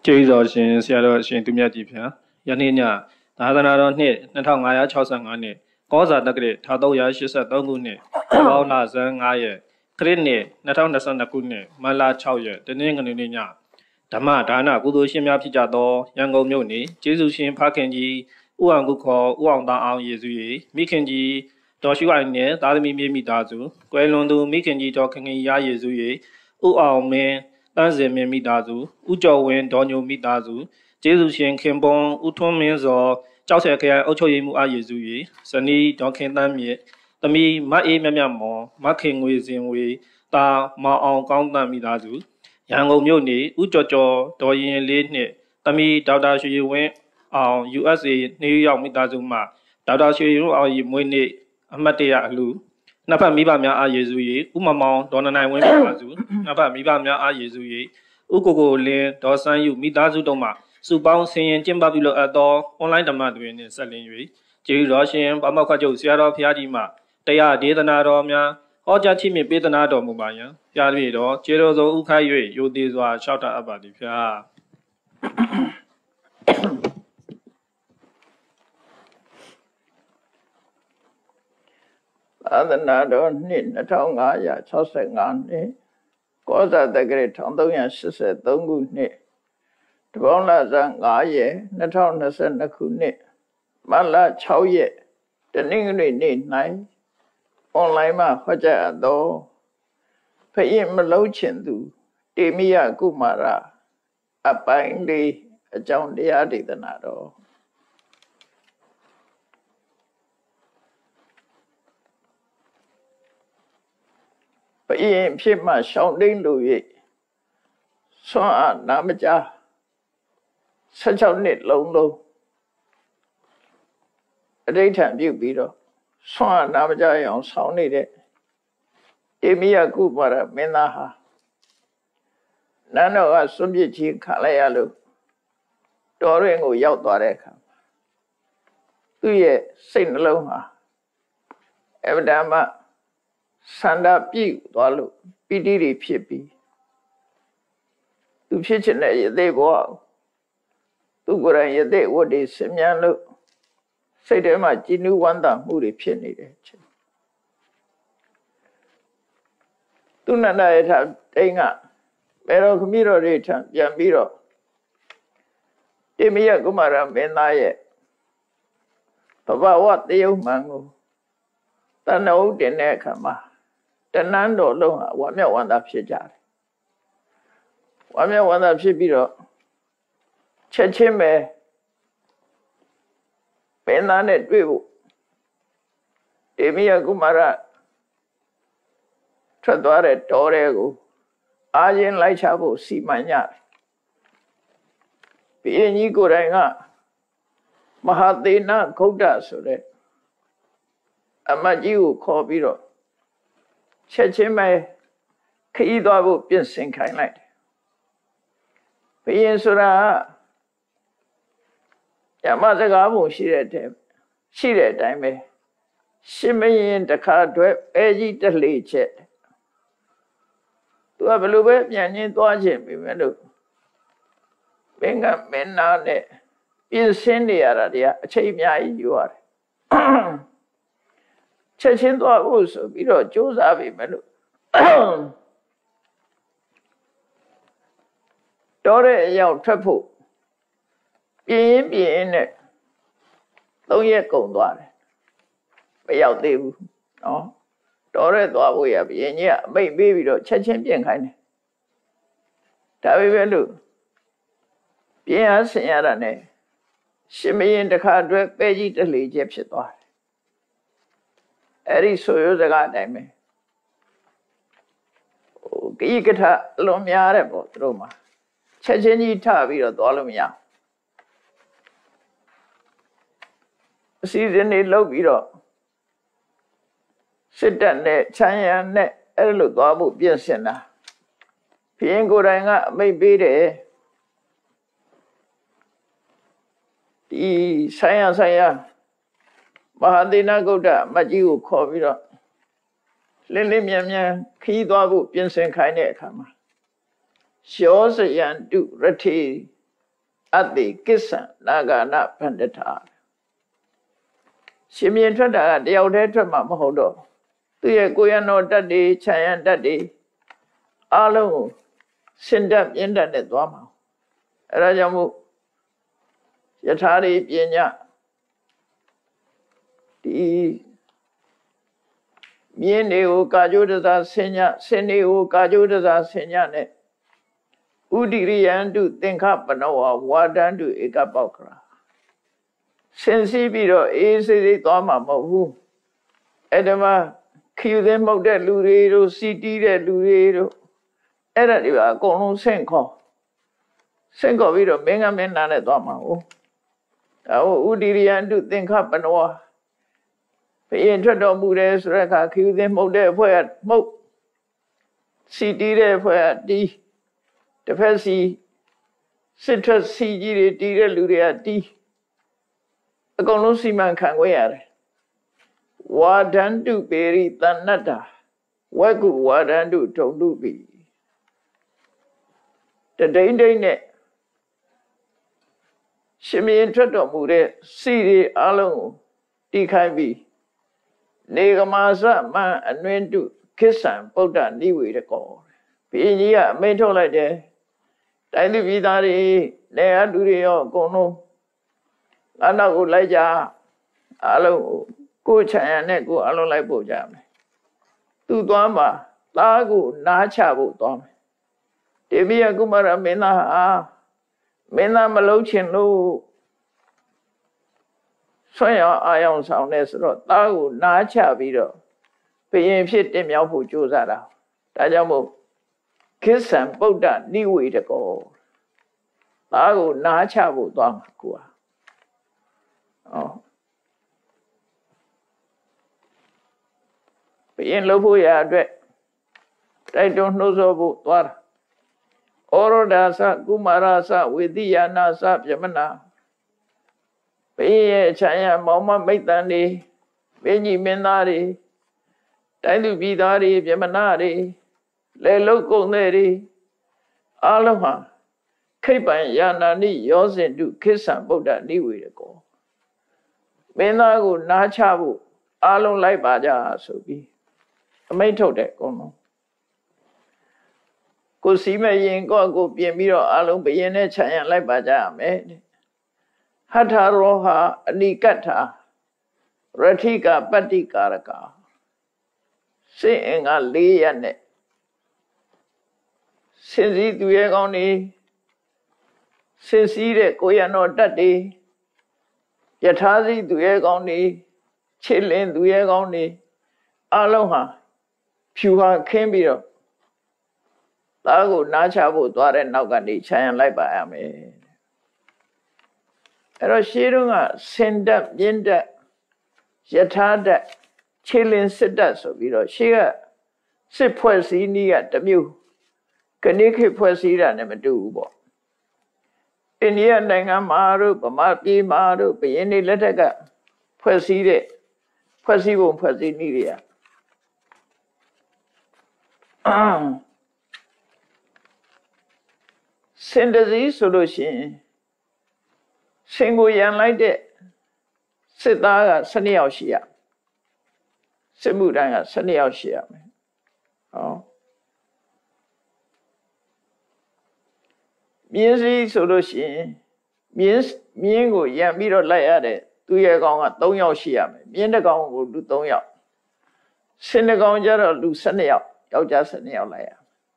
ကျေးဇူးတော်ရှင်ဆရာတော်ရှင်သူမြတ်ကြီးဖျားယနေ့ညသာသနာတော်နှစ်2565နှစ်ကောဇာတက္ကရာ1383ခုနှစ်ဘောင်းလဇန်9ရက်ခရစ်နှစ်2022ခုနှစ်မလ6ရက်တနင်္ဂနွေနေ့ညဓမ္မဒါနကုသိုလ်ရှင်များဖြစ်ကြသောရန်ကုန်မြို့နေကျေးဇူးရှင်ဖခင်ကြီးဦးအောင်ကုခေါ်ဦးအောင်သားအောင်ယေစု၏မိခင်ကြီးတော်ရှုအိုင်နှင့်သားသမီးမြေမိသားစုကွယ်လွန်သူမိခင်ကြီးတော်ခင်ခင်ရယေစု၏ဦးအောင်မင်းတန်းစင်မင်းမိသားစုဦးကျော်ဝင်းဒေါ်ညိုမိသားစုကျေးဇူးရှင်ခင်ပွန်ဦးထွန်းမင်းစောကြောက်ဆယ်ခရိုင်အုပ်ချုပ်ရေးမှူးအားယေစု၏ဇနီးဒေါ်ခင်တန်းမြင့်သမီးမအေးမြတ်မြတ်မော်မခင်ငွေစင်ဝေတာမောင်အောင်ကောင်းတန်းမိသားစုရန်ကုန်မြို့နေဦးကျော်ကျော်ဒေါ်ရင်လေးနှင့်သမီးဒေါက်တာရွှေဝင်းအောင် USA နေရောက်မိသားစုမှဒေါက်တာရွှေဝင်းအောင်မွေးနေ့အမှတ်တရအလှနှစ်ဖက်မိဘများအားယေစု၏ဥမမောင်ဒေါ်နနိုင်ဝင်းမိသားစုနှစ်ဖက်မိဘများအားယေစု၏ဥကိုကိုလင်းဒေါ်စန်းယူမိသားစုတို့မှစုပေါင်းဆင်ရင်ကျင်းပပြုလုပ်အပ်သောအွန်လိုင်းဓမ္မတွင်နှင့်ဆက်လင်း၍ကျေးဇူးတော်ရှင်ဗမောက္ခချုပ်ဆရာတော်ဘုရားကြီးမှတရားဒေသနာတော်များဟောကြားချီးမြှင့်ပေးသနာတော်မူပါယံဖျားပြည့်တော်ကျေတော်စုံဥခိုက်၍ရိုသေစွာလျှောက်တတ်အပ်ပါသည်ဖျားသာသနာတော်နှစ်2565နှစ်ကောဇာတက္ကရာ1383ခုနှစ်တပေါင်းလဇန်9ရက်2022ခုနှစ်မလ6ရက်တနင်္ဂနွေနေ့၌အွန်လိုင်းမှာဟောကြားအပ်သောဖယင်မလုံးချင်သူတေမိယကုမာရအပိုင်းလေးအကြောင်းတရားဒေသနာတော်ဘုရင်ဖြစ်မှရှောင်းတိန်လူ၍ဆွမ်းအားနာမကြ16နှစ်လုံးအဋိဌံပြုပြီးတော့ဆွမ်းအားနာမကြအောင်ဆောင်းနေတဲ့တေမိယကုမာရမင်းသားဟာနန်းတော်ကစွန့်ပစ်ခြင်းခံလိုက်ရလို့တော်ရင်ကိုရောက်သွားတဲ့အခါသူ့ရဲ့စိတ်နှလုံးဟာအဗ္ဗဓမ္မဆန္ဒပြည့်သွားလို့ပီတိတွေဖြစ်ပြီးသူဖြစ်ချင်တဲ့ယသိဘဝသူကိုယ်တိုင်ယသိဝတ္တိဆင်မြန်းလို့စိတ်ထဲမှာကြည်နူးဝမ်းသာမှုတွေဖြစ်နေတယ်သူနန္ဒရထတိန်ကဘယ်တော့ခမည်းတော်တွေထံပြန်ပြီးတော့တေမိယကုမာရမင်းသားရဲ့ဘဝဝတယုံမှန်ကိုတဏှုတင်တဲ့အခါမှာတဏန်းတော်လုံးဟာဝါမျက်ဝန္တာဖြစ်ကြတယ်ဝါမျက်ဝန္တာဖြစ်ပြီးတော့ချက်ချင်းပဲမင်းသားနဲ့တွေ့ဖို့တေမိယကုမာရထွက်သွားတဲ့တော်တဲ့ကိုအာရင်လိုက်ချဖို့စီမံကြတယ်ဘုရင်ကြီးကိုယ်တိုင်ကမဟာသေနဂုတ်တဆိုတဲ့အမတ်ကြီးကိုခေါ်ပြီးတော့ချက်ချင်းပဲခရီးသွားဖို့ပြင်ဆင်ခိုင်းလိုက်တယ်ဘုရင်ဆိုတာညမစကားပုံရှိတဲ့အတိုင်းပဲရှင်မင်းတခါအတွက်အဲကြီးတလှေချက်သူကဘယ်လိုပဲပြန်ရင်းသွားခြင်းပြီမဲ့လို့မင်းကမင်းနာနဲ့ပြင်ဆင်နေရတာတည်းအချိန်အများကြီးယူရတယ်ချက်ချင်းသွားဖို့ဆိုပြီးတော့ကြိုးစားပြီမဲ့လို့တော်တဲ့အရောက်ထွက်ဖို့ပြင်းနဲ့3ရက်ကုန်သွားတယ်မရောက်သေးဘူးနော်တော်ရဲသွားဖို့ရဘုရင်ကြီးကအမိန့်ပေးပြီးတော့ချက်ချင်းပြင်ခိုင်းတယ်ဒါပေမဲ့လို့ပြင်အားဆင်ရတာနဲ့ရှင်မင်းတခါအတွက်ပဲကြီးတလှေချက်ဖြစ်သွားတယ်အဲ့ဒီဆိုရစကားအတိုင်းပဲကိကထအလွန်များတဲ့ပေါ့သူတို့မှာချက်ချင်းကြီးထပြီးတော့သွားလို့မရအစီအစဉ်တွေလုပ်ပြီးတော့စစ်တပ်နဲ့ချမ်းရံနဲ့အဲ့လိုသွားဖို့ပြင်ဆင်တာဘုရင်ကိုယ်တိုင်ကအမိန့်ပေးတယ်ဒီဆိုင်ရမဟာသေနဂုတ်တမတ်ကြီးကိုခေါ်ပြီးတော့လင်းလင်းမြန်မြန်ခီးသွားဖို့ပြင်ဆင်ခိုင်းတဲ့အခါမှာရှောစယံတုရထေ Ati Kisan Nagana Pandita. Shimian Trada, the old Trama Mahodo. Do you go no daddy, Chayan daddy? Alo, send up in the Dwama. Rajamu Yatari Pienya. The Mieneo Kajuda Senya, Seneo Kajuda Senyane. Udirian do think up and over Wadan do Ikapokra. Sensibiro easily Toma Mahu. Edema, kill them out that Lurero, city that Lurero. Edadiva, Gono Senko. Senko Vito, Bengamin and Toma. Oh, Udirian do think up and over. The intro Mudes Reka, kill them out there for Mo. City there for D. The first citrus CG, dear Luria D. A Gonusiman can wear. Wadan do berry than nada. Wagu wadan do to be. The day net. Shimmy intro Mude, CD alone. D can be. Negamasa man and went to kiss and put that knee with a call. Being here, made all like that. Daily Vidari, Nea Durio, Gono, Anna Ulaja, Alo, Kucha and Neko, Alo like Bojam. Tu Dwama, Lagu, Nachabu Dom. Devia Gumara Mena, Mena Malochin, no Soya Ion Soundness, Lagu, Nacha Vido, Paying Fit in Yapu Juzara, Tajamu. Kiss and Buddha knew way to go. I will not travel down. Oh, but in Lobuya, I don't know so about what. Orodasa, Gumarasa, with the Yanasa, Yamana. Be Chaya, Mama Maitani, Benny Menari, Tailu Vidari, Yamanari. Le local neri, Aloha, Kapan Yanani, Yosin do kiss and Buddha knew it go. Menago Nachabu, Alon like Baja, so be. I may told that go. Go see me in go be a mirror, Alon be in a chayan like Baja made. Hata roha, Nikata, Ratika, Patikaraka. Saying a lay and it. Since he do a goni, since he de Koyano Daddy, Yatazi do a goni, Chilin do a goni, Aloha, Pua Cambio, Lago Nachabu, Dware Nagani, Chayan like by Ame. Eroshirunga, send up Yenda, Yatada, Chilin Sidas of Viro, Shia, Sipwasi near the Mew. Can you keep Pusida never do? India Nanga Maru, Pamaki Maru, Pieni Letaga, Puside, Pusibo Pusinidia. Send the solution. Single young like that. Sitaga, Sunny Oshia. Simudanga, Sunny Oshia. Oh. Music solution means Mingo Yamiro Layade, 2 year gone, don't yaw shiam, Yendagon will do don't yaw. Senegon Jaro do Sunny out, Yao just a nail layer.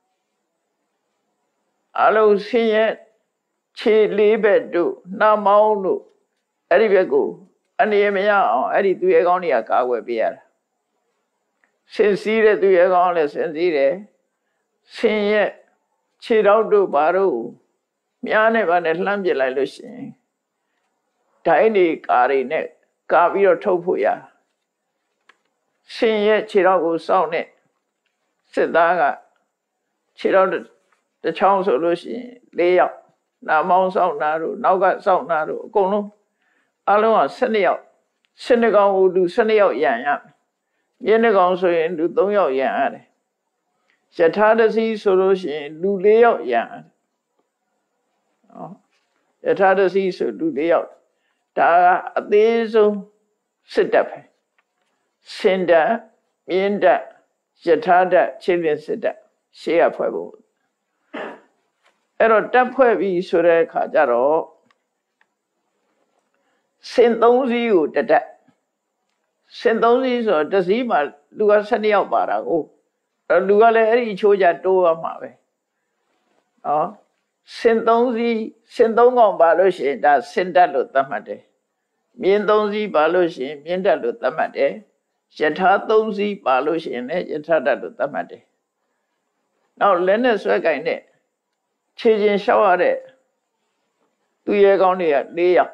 Allo see it, Chi Libe do, now Maunu, Edivago, and the Emia, Eddie 2 year gone, Yakawa beer. Sincere 2 year gone, sincere, see it, Chidao do Baru. Miane van a lamb like Lucy. Tiny carry neck, Gavio Topuya. Sing yet Chirago sound it. Sidaga Chirao the chance of Lucy, lay up. Now Mount Sound Naru, now got Sound Naru, Gono. Alone, send out. Senegal will do Sunny out Yan. Yenegon so in do don't out Yan. Shatada see solution, do lay out Yan. ယထာတစီဆိုလူ၄ယောက်ဒါကအသေးဆုံးစစ်တပ်ပဲစင်တပ်မြင်းတပ်ယထာတပ်ခြေလင်းစစ်တပ်ရှေ့ကဖွဲ့ဖို့အဲ့တော့တပ်ဖွဲ့ပြီးဆိုတဲ့အခါကျတော့စင်၃စီးကိုတက်စင်၃စီးဆိုတော့တစ်စီးမှာလူက12ယောက်ပါတာကိုလူကလည်းအဲ့ဒီချိုးကြတိုးရမှာပဲနော်စင်၃စီးစင်၃កောင်ပါလို့ရှိရင်ဒါစင်တက်လို့သတ်မှတ်တယ်မြင်း၃စီးပါလို့ရှိရင်မြင်းတက်လို့သတ်မှတ်တယ်ယထာ၃စီးပါလို့ရှိရင်လည်းယထာတက်လို့သတ်မှတ်တယ်နောက်လက်နဲ့ဆွဲကင်တဲ့ခြေချင်းလျှောက်ရတဲ့သူရဲကောင်းတွေက၄ယောက်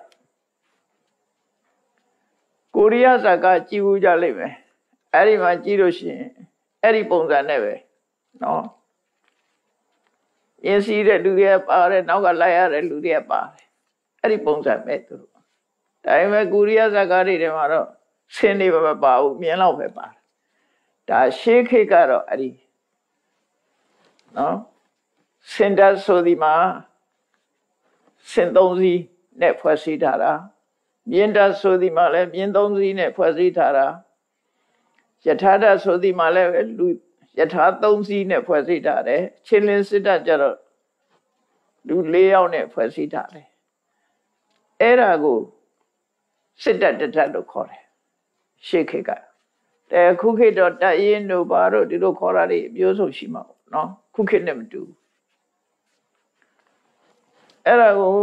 ကိုရီးယားဇာကကြည်ဦးကြလိမ့်မယ်အဲ့ဒီမှာကြည့်လို့ရှိရင်အဲ့ဒီပုံစံနဲ့ပဲနော်ရင်းစီးတဲ့လူတွေပါတယ်နောက်ကလိုက်ရတဲ့လူတွေပါတယ်အဲ့ဒီပုံစံပဲသူတို့ဒါပေမဲ့ကိုရီးယားဇာကတွေထဲမှာတော့ဆင်းနေပဲမပါဘူးမြင်တော့ပဲပါတယ်ဒါရှေးခေတ်ကတော့အဲ့ဒီနော်စင်တပ်ဆိုဒီမှာစင်၃စီးနဲ့ဖွဲ့စည်းထားတာမြင်းတပ်ဆိုဒီမှာလည်းမြင်း၃စီးနဲ့ဖွဲ့စည်းထားတာယထာတပ်ဆိုဒီမှာလည်းလူယထာ၃စီးနဲ့ဖွဲ့စည်းထားတယ်ခြေလင်းစစ်တပ်ကျတော့လူ၄ယောက်နဲ့ဖွဲ့စည်းထားတယ်အဲ့ဒါကိုစစ်တပ်တထလို့ခေါ်တယ်ရှေးခေတ်ကแต่ခုခေတ်တော့တပ်ရင်တို့ဘာတို့ဒီလိုခေါ်တာတွေအမျိုးဆုံးရှိမှာပေါ့နော်ခုခေတ်နဲ့မတူဘူးအဲ့ဒါကို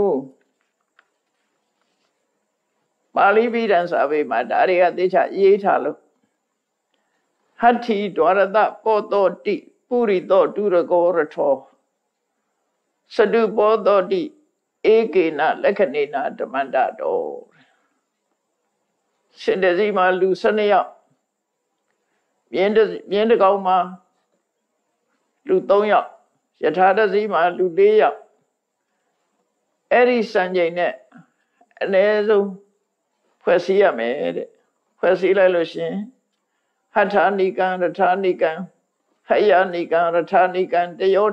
ပါဠိပိဋကစာပေမှာဒါတွေကသေချာရေးထားလို့ဟတ္ထိဒွါရတပောတောတိပုရိသောဒုရကောရထောစတုပောတောတိဧကေနလက္ခဏေနဓမ္မန္တတောရှင်တစီမှာလူ12ယောက်မြင်းတကောင်မှာလူ3ယောက်ယထာတစီမှာလူ4ယောက်အဲ့ဒီစံချိန်နဲ့အနည်းဆုံးဖွဲ့စည်းရမယ်တဲ့ဖွဲ့စည်းလိုက်လို့ရှင်ဟဋ္ဌာနိကံရထာနိကံဟယနိကံရထာနိကံတယော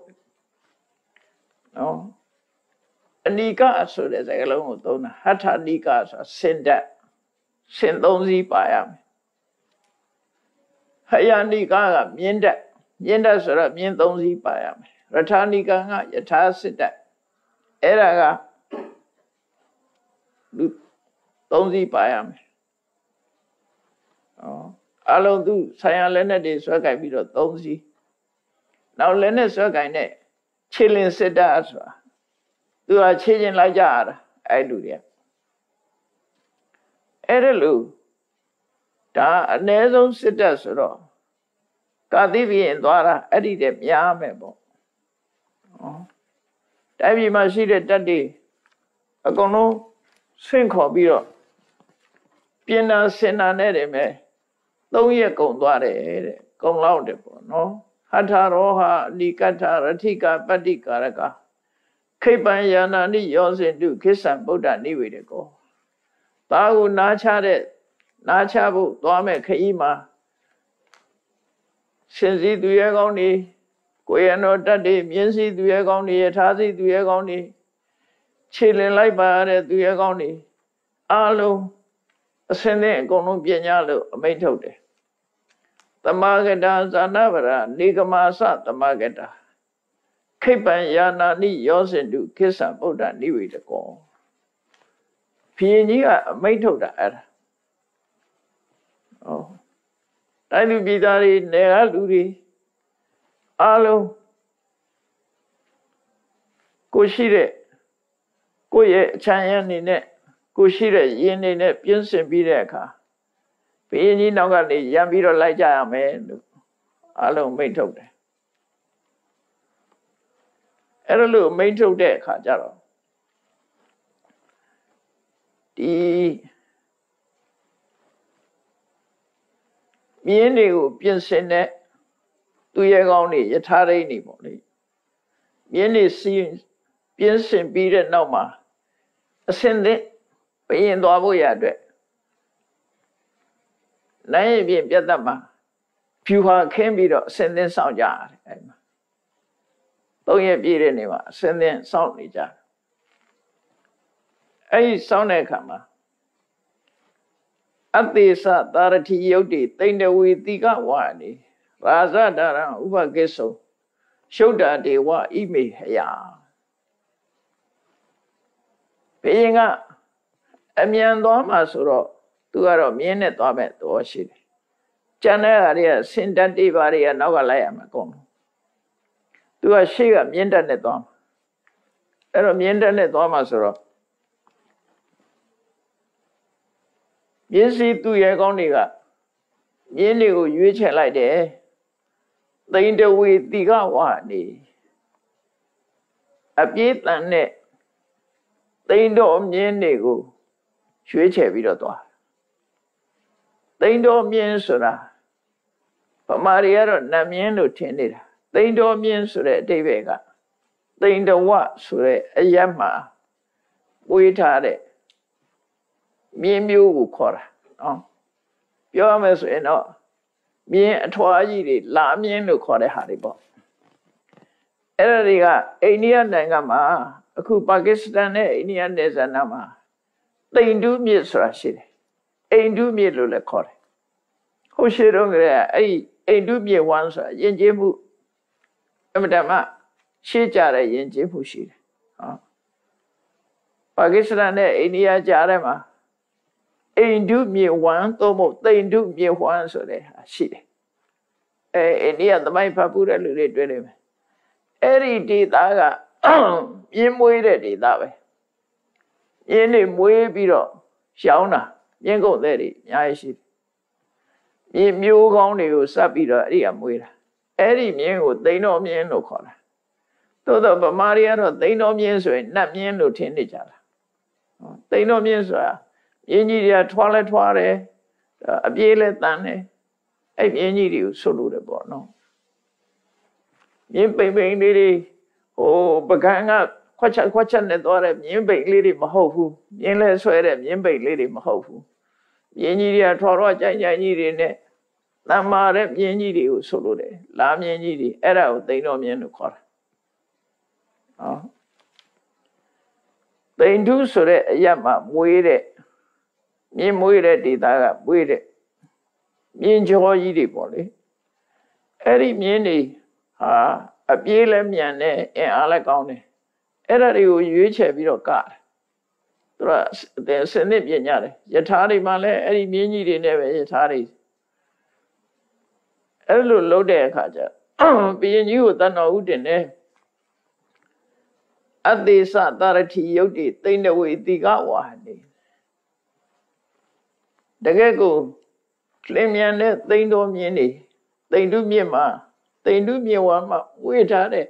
နော်အနိကဆိုတဲ့စကားလုံးကိုသုံးတာဟဋ္ဌာနိကဆိုတာစင်တက်စင်၃စီးပါရမယ်ဟယနိကကမြင်းတက်ဆိုတော့မြင်း၃စီးပါရမယ်ရထာနိကံကယထာစစ်တက်အဲ့ဒါကလူ၃စီးပါရမယ်အလုံးသူဆိုင်ရလက်နဲ့တွေဆွဲကြိုက်ပြီးတော့၃စီးနောက်လက်နဲ့ဆွဲကြိုက်တဲ့ခြေလင်းစစ်တပ်ဆိုတာသူကခြေချင်းလိုက်ကြရတာအဲ့လူတွေကအဲ့ဒါလူဒါအ ਨੇ ဆုံးစစ်တပ်ဆိုတော့ကာတိဘိရင်သွားတာအဲ့ဒီတည်းများမယ်ပေါ့တိုင်းပြည်မှာရှိတဲ့တပ်တွေအကုန်လုံးဆင့်ခေါ်ပြီးတော့ပြင်နာစင်နာနဲ့တယ်မယ်3ရက်ကုန်သွားတယ်တဲ့ကုန်လောက်တယ်ပေါ့နော်ဟထရောဟအနိကထရထိကပတ္တိကာရကခိပံယာနာနိယောစင်တုခိစ္ဆံဗုဒ္ဓနိဝေဒကောဒါကိုနားချဖို့သွားမဲ့ခရီးမှာရှင်စီသူရဲကောင်းတွေကိုရနောတတ်တွေမြင်းစီသူရဲကောင်းတွေယထာစီသူရဲကောင်းတွေခြေလင်လိုက်ပါတဲ့သူရဲကောင်းတွေအားလုံးအစင်းတဲ့အကုန်လုံးပြင်ညာလို့အမိန့်ထုတ်တယ်သမဂတာဇာနာဗရာနေကမာသသမဂတာခိပံယာနာနိယောစင်တုခိစ္ဆံဗုဒ္ဓနိဝေဒကောဘုရင်ကြီးကအမိန့်ထုတ်တာအဲ့ဒါတိုင်းလူပြည်သားတွေနေရလူတွေအားလုံးကိုရှိတဲ့ကိုရဲ့အချမ်းရအနေနဲ့ကိုရှိတဲ့ယင်းနေနဲ့ပြင်းစင်ပြီးတဲ့အခါဘုရင်ကြီးနောက်ကနေရံပြီးတော့လိုက်ကြရမယ်လို့အားလုံးမိန့်ထုတ်တယ်အဲ့ဒါလို့မိန့်ထုတ်တဲ့အခါကျတော့ဒီမြင်းတွေကိုပြင်ဆင်တဲ့သူရဲကောင်းတွေယထာရိနေပေါ့လေမြင်းတွေပြင်ဆင်ပြီးတဲ့နောက်မှာအစင်သင့်ဘုရင်သွားဖို့ရအတွက်နိုင်ရင်ပြင်ပြတ်သက်မှာဖြူဟာခင်းပြီးတော့အစင်သင့်စောင့်ကြရတယ်အဲ့မှာ3ရက်ပြည့်တဲ့နေ့မှာအစင်သင့်စောင့်နေကြ ấy sau này khả mà Atisa Tarati Yoti Taindawi Tika Wani Raza Dara Uva Geso Shoda Dewa Imi Haya Payinga Amian Doma Suro Tuaro Miene Dome Doshi Janaria Sindanti Varia Nogalaya Macon Tua Shiga Miendane Dom Ero Miendane Doma Suro Yesi tu ye gong ni ga yin ni ko yue chen lai de Tain de we ti ga wa ni a pye tan ne Tain do myin ni ko yue che pi do twa Tain do myin so da Pama ri ya ro na myin lo thin ni da Tain do myin so de adai bai ga Tain do wa so de a yat ma we tha de Mienမျိုးကိုခေါ်တာနော်ပြောရမယ်ဆိုရင်တော့မြင်းအထွားကြီးတွေလာမြင်းလို့ခေါ်တဲ့ဟာတွေပေါ့အဲ့ဒါတွေကအိန္ဒိယနိုင်ငံမှာအခုပါကစ္စတန်နဲ့အိန္ဒိယနယ်စပ်နားမှာတိန်တူးမြစ်ဆိုတာရှိတယ်အိမ်တူးမြစ်လို့လည်းခေါ်တယ်ဟိုရှိတော့ကအဲ့အိမ်တူးမြစ်ဝမ်းဆိုတာယဉ်ကျေးမှုအမှန်တမ်းရှေ့ကြတဲ့ယဉ်ကျေးမှုရှိတယ်ဟောပါကစ္စတန်နဲ့အိန္ဒိယကြားထဲမှာအိန္ဒုမြေဝမ်းသို့မဟုတ်တိန်ဒုမြေဝမ်းဆိုတဲ့ဟာရှိတယ်အိန္ဒိယသမိုင်းဖတ်ဖို့တဲ့လူတွေတွေ့လိမ့်မယ်အဲ့ဒီဒေသကပြင်းမွေးတဲ့ဒေသပဲပြင်းနေမွေးပြီးတော့ရှောင်းတာပြင်းကုန်တဲ့တွေအများကြီးရှိတယ်မြေမျိုးကောင်းတွေကိုစပ်ပြီးတော့အဲ့ဒီကမွေးတာအဲ့ဒီမြင်းကိုသိန်းတော်မြင်းလို့ခေါ်တာသို့တော့ဗမာတွေကတော့သိန်းတော်မြင်းဆိုရင်နတ်မြင်းလို့ထင်နေကြတာသိန်းတော်မြင်းဆိုတာမြင်းကြီးတွေကထွားလဲထွားတယ်အပြေးလဲတန်းတယ်အဲ့မြင်းကြီးတွေကိုဆွလို့တယ်ပေါ့နော်မြင်းပိန်ပိန်လေးတွေဟိုပကံကခွက်ချက်နဲ့သွားတဲ့မြင်းပိန်လေးတွေမဟုတ်ဘူးမြင်းလဲဆွဲတဲ့မြင်းပိန်လေးတွေမဟုတ်ဘူးမြင်းကြီးတွေကထွားကြိုင်ကြီးတွေနဲ့တမ်းမာတဲ့မြင်းကြီးတွေကိုဆွလို့တယ်လာမြင်းကြီးတွေအဲ့ဒါကိုသိန်းတော်မြင်းလို့ခေါ်တာဟောသိန်းထုဆိုတဲ့အရက်မှာမွေးတဲ့မြင်းမွေးတဲ့ဒေသကမွေးတဲ့မြင်းကြောကြီးတွေပေါ့လေအဲ့ဒီမြင်းတွေဟာအပြေးလည်းမြန်တယ်အင်အားလည်းကောင်းတယ်အဲ့ဒါတွေကိုရွေးချယ်ပြီးတော့ကတယ်သူကစနစ်ပြင်ကြတယ်ယထာတွေမှလည်းအဲ့ဒီမြင်းကြီးတွေနဲ့ပဲယထာတွေအဲ့လိုလုပ်တဲ့အခါကျဘုရင်ကြီးကိုတန်တော်ဥတင်တယ်အသေးစတာရတိယုတ်တိသိဏဝေတိကဝါဟနေတကယ်ကိုလင်းမြန်တဲ့သိန်းတော်မြင်းနေသိန်တုမြင့်မှာသိန်တုမြင့်ဝါမှာဝေထားတဲ့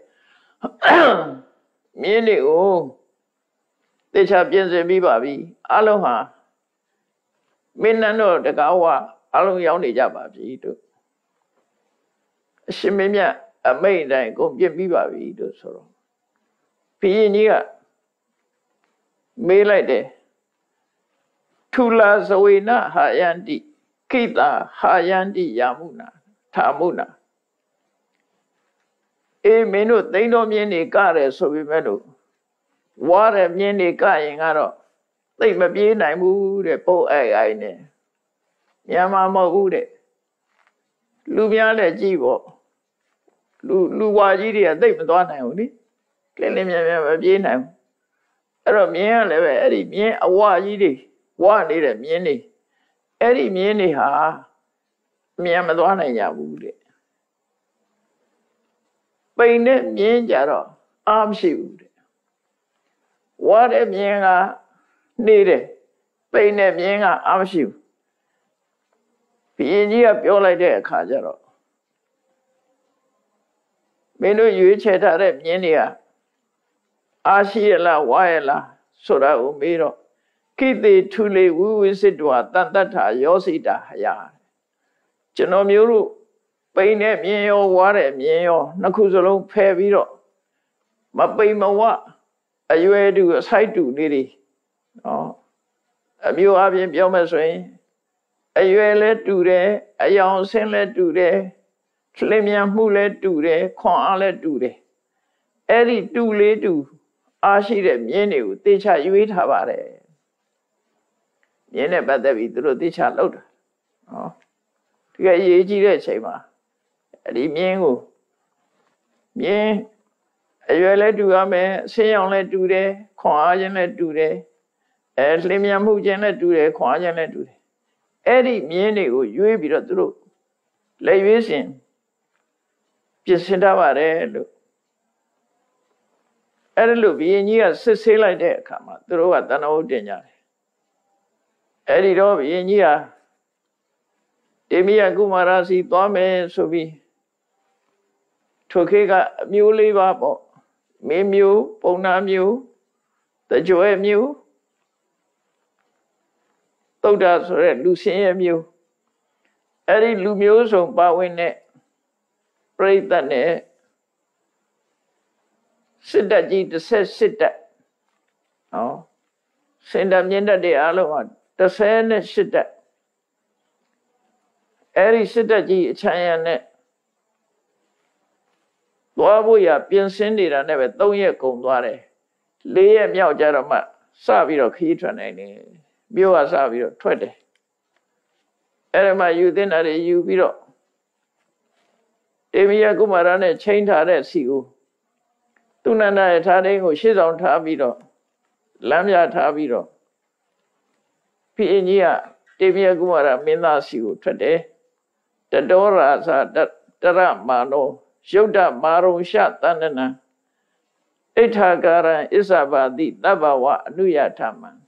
မြင်းတွေကိုတေချာပြင်ဆင်ပြီးပါပြီအလုံးဟာမင်းနန်းတော်တကားဝအလုံးရောက်နေကြပါပြီတို့အရှင်မင်းမြတ်အမိန့်တိုင်းကိုပြင်ပြီးပါပြီတို့ဆိုတော့ဘုရင်ကြီးကမေးလိုက်တယ်ထူလာဇဝေနဟာယန္တိခိတာဟာယန္တိယာမုနာထာမုနာအေးမင်းတို့သိန်းတော်မြင်းတွေကတယ်ဆိုပေမဲ့လို့ဝါတဲ့မြင်းတွေကရင်ကတော့သိမပြေးနိုင်ဘူးတဲ့ပုတ်အိုင်နဲ့မြန်မာမဟုတ်ဘူးတဲ့လူများလည်းကြည့်ပေါ့လူဝါကြီးတွေကသိမသွားနိုင်ဘူးလေလင်းလင်းမြန်မြန်မပြေးနိုင်ဘူးအဲ့တော့မြင်းကလည်းပဲအဲ့ဒီမြင်းအဝါကြီးတွေဝါနေတဲ့မြင်းတွေအဲ့ဒီမြင်းတွေဟာမြန်မသွားနိုင်ကြဘူးတဲ့ပိန်နဲ့မြင်းကြတော့အားမရှိဘူးတဲ့ဝါတဲ့မြင်းကနေတယ်ပိန်နဲ့မြင်းကအားမရှိဘူးဘုရင်ကြီးကပြောလိုက်တဲ့အခါကျတော့မင်းတို့ရွေးချယ်ထားတဲ့မြင်းတွေကအားရှိရလားဝါရလားဆိုတာကိုမေးတော့ကိတိထုလေဝိဝိစစ်တောတန်တ္ထာယောစိတာဟယကျွန်တော်မျိုးတို့ပိန်နဲ့မြင်းရောဝါတဲ့မြင်းရောနှစ်ခုစလုံးဖယ်ပြီးတော့မပိန်မဝအရွယ်တူအဆိုင်တူလေးတွေအမျိုးအပြင်ပြောမယ်ဆိုရင်အရွယ်လဲတူတယ်အယောင်ဆင်းလဲတူတယ်လင်းမြန်မှုလဲတူတယ်ခွန်အားလဲတူတယ်အဲ့ဒီတူလေးတူအားရှိတဲ့မြင်းတွေကိုတေချာရွေးထားပါတယ်မြင်းနဲ့ပတ်သက်ပြီးသူတို့သိချလောက်တာနော်ဒီကအရေးကြီးတဲ့အချိန်မှာဒီမြင်းကိုမြင်းအရွယ်လည်းတူရမယ်အဆင်းရောင်လည်းတူတယ်ခွန်အားခြင်းလည်းတူတယ်လင်းမြန်မှုခြင်းလည်းတူတယ်ခွန်အားခြင်းလည်းတူတယ်အဲ့ဒီမြင်းတွေကိုရွေးပြီးတော့သူတို့လက်ရွေးစဉ်ပြင်ဆင်ထားပါတယ်လို့အဲ့ဒါလို့ဘုရင်ကြီးကစစ်ဆေးလိုက်တဲ့အခါမှာသူတို့ကတဏှာဟုတ်တင်ကြတယ်အဲ့ဒီတော့ဘုရင်ကြီးဟာတေမိယကုမာရစီသွားမယ်ဆိုပြီးထိုခေတ်ကအမျိုးလေးပါပေါ့မင်းမျိုးပုံနာမျိုးတကြွယ်မျိုးသုဒ္ဓဆိုတဲ့လူစင်းရဲ့မျိုးအဲ့ဒီလူမျိုးစုံပါဝင်တဲ့ပြိဿတ်နဲ့စစ်တပ်ကြီး18တပ်ဟောစင်တပ်မြင့်တပ်တွေအားလုံးဟာ18တပ်အဲ့ဒီစစ်တပ်ကြီးအချမ်းရနဲ့သွားဖို့ရပြင်ဆင်နေတာနဲ့ပဲ3ရက်ကုန်သွားတယ်4ရက်မြောက်ကြတော့မှစပြီးတော့ခရီးထွက်နိုင်တယ်မြို့ကစပြီးတော့ထွက်တယ်အဲ့ဒီမှာယူသင့်တာတွေယူပြီးတော့တေမိယကုမာရနဲ့ချိန်ထားတဲ့စီကိုသူနန္ဒရဲ့ထားတိုင်းကိုရှေ့ဆောင်ထားပြီးတော့လမ်းပြထားပြီးတော့ဖိအင်ကြီးကတေမိယကုမာရမင်းသားစီကိုထွက်တယ်တတောရာသတရမာနောယုတ်တမာရုံရှတန္တနံဣဋ္ဌာကာရံအစ္ဆဘာတိတဗ္ဗဝအနုယထမံ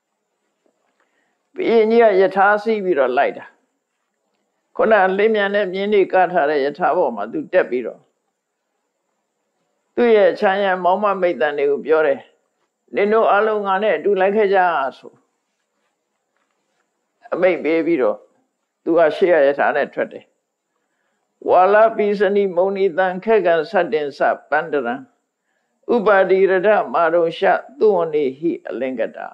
ဖိအင်ကြီးကယထာစီပြီးတော့လိုက်တာခုနလင်းမြန်တဲ့မြင်းတွေကထားတဲ့ယထာပေါ်မှာသူတက်ပြီးတော့သူ့ရဲ့ချမ်းရံမောင်းမမိတ်တန်တွေကိုပြောတယ်နင်တို့အလုံးငါနဲ့အတူလိုက်ခဲ့ကြဆိုအမိတ်ပေးပြီးတော့သူကရှေ့ရယထာနဲ့ထွက်တယ်ဝါလပိစနိမုန်နိတံခက်ကံသတ္တင်္စပန္တရံဥပါတိရထမာရုံရှသုဝနေဟိအလင်္ကတာ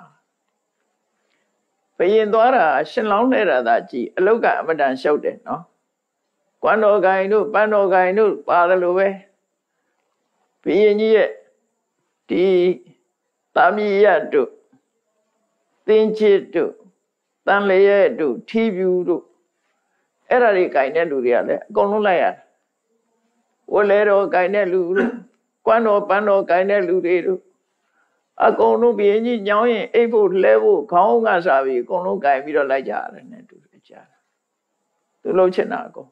ဘယင်သွားတာရှင်လောင်းနေတာသာကြည်အလုတ်ကအမတန်ရှုပ်တယ်နော်ကွမ်းတော်ဂိုင်တို့ပန်းတော်ဂိုင်တို့ပါတယ်လို့ပဲဘုရင်ကြီးရဲ့ဒီတာမီရတို့သင်္ချစ်တို့တန်လျက်တို့ထီပြူတို့အဲ့ဒါတွေဂိုင်တဲ့လူတွေကလည်းအကုန်လုံးလိုက်ရတယ်ဝလဲတော်ဂိုင်တဲ့လူတို့ကွမ်းတော်ပန်းတော်ဂိုင်တဲ့လူတွေတို့အကုန်လုံးဘုရင်ကြီးညောင်းရင်အိပ်ဖို့လဲဖို့ခေါင်းကစားပြီးအကုန်လုံးဂိုင်ပြီးတော့လိုက်ကြရတယ်နဲ့တူတယ်ကြားတယ်သူလှုပ်ချင်တာအကုန်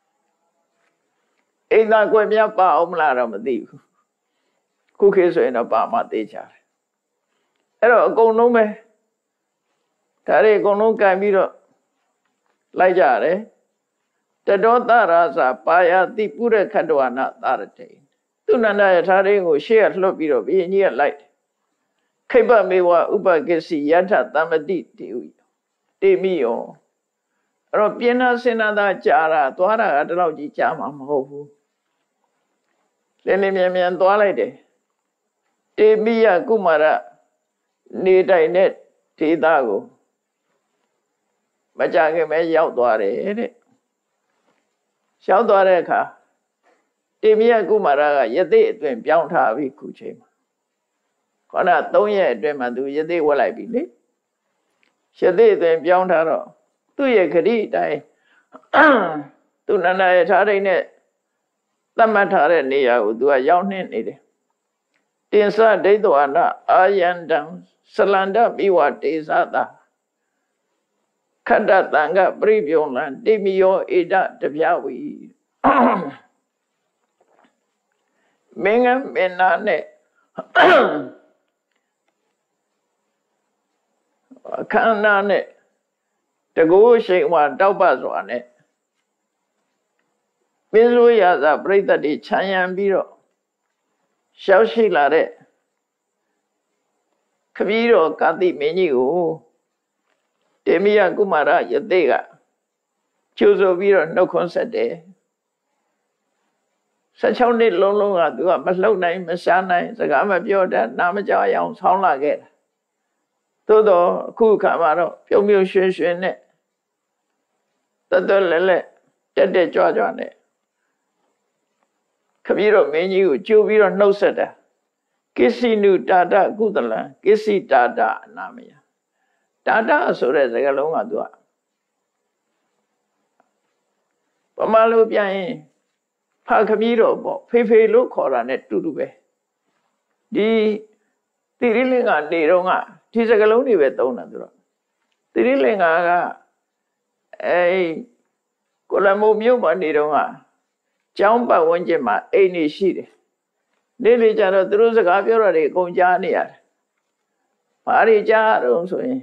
အိမ်သာကွယ်မြတ်ပါအောင်မလားတော့မသိဘူးခုခေတ်ဆိုရင်တော့ပါမှသိကြတယ်အဲ့တော့အကုန်လုံးပဲဒါတွေအကုန်လုံးကန်ပြီးတော့လိုက်ကြတယ်တတောတရာဇာပါယတိပုရခတ္တဝနာသာရတေသူနန္ဒယထာရင်းကိုရှေ့ကလှုပ်ပြီးတော့ဘုရင်ကြီးကလိုက်ခိဗ္ဗမေဝဥပကိစီယထသမ္မတိတေဝိတေမိယောအဲ့တော့ပြင်းနာစင်နာသာကြာတာသွားတာကတလောက်ကြီးကြာမှာမဟုတ်ဘူးလင်းလင်းမြန်မြန်သွားလိုက်တယ်တေမိယကုမာရနေတိုင်တဲ့ဒေသကိုမကြခင်ပဲရောက်သွားတယ်တဲ့ရောက်သွားတဲ့အခါတေမိယကုမာရကယသိအတွင်ပြောင်းထားပြီခုချိန်မှာခေါင်းက3ရက်အတွင်းမှာသူယသိဝက်လိုက်ပြီလေယသိအတွင်ပြောင်းထားတော့သူ့ရဲ့ခရီးအတိုင်းသူနန္ဒယထာရိန်နဲ့သတ်မှတ်ထားတဲ့နေရာကိုသူကရောက်နှင်းနေတယ်တင်္စဒိဋ္ဌဝနာအာယန္တံဆလန္ဒမိဝတေသတာခတ္တတံကပရိပြုံလံတိမိယောဧဒတပြဝီမင်းကမင်းနာနဲ့အခမ်းနာနဲ့တကူရှိန်ဝါတောက်ပစွာနဲ့ပင်းစိုးရသာပြိတ္တတွေခြံရံပြီးတော့ရှောက်ရှိလာတဲ့ခပီးတော်ကာတိမင်းကြီးကိုတေမိယကုမာရယသိကကျိုးဆိုပြီးတော့နှုတ်ခွန်းဆက်တယ်16နှစ်လုံးလုံးကသူကမလှုပ်နိုင်မရှားနိုင်စကားမပြောတတ်နားမကြောက်အောင်ဆောင်းလာခဲ့တာသို့တော့အခုခါမှာတော့ပြုံးပြုံးရွှင်ရွှင်နဲ့တတ်လဲလဲတက်တက်ကြွကြွနဲ့ခပီးတော်မင်းကြီးကိုကြိုးပြီးတော့နှုတ်ဆက်တာကိစီနုတာတကုသလံကိစီတာတအနာမယတာတာဆိုတဲ့စကားလုံးကသူကဗမာလိုပြန်ရင်ဖခမီးတော်ပေါ့ဖေဖေလို့ခေါ်တာနဲ့တူတူပဲဒီတိရိလင်္ကာနေတော့ကဒီစကားလုံးတွေပဲသုံးတာသူတော့တိရိလင်္ကာကကိုလမိုမြို့မှာနေတော့ကကျောင်းပတ်ဝန်းကျင်မှာအိမ်နေရှိတယ်နေ့လေကြတော့သူတို့စကားပြောတာတွေအကုန်ကြားနေရတယ်ဘာတွေကြားတော့ဆိုရင်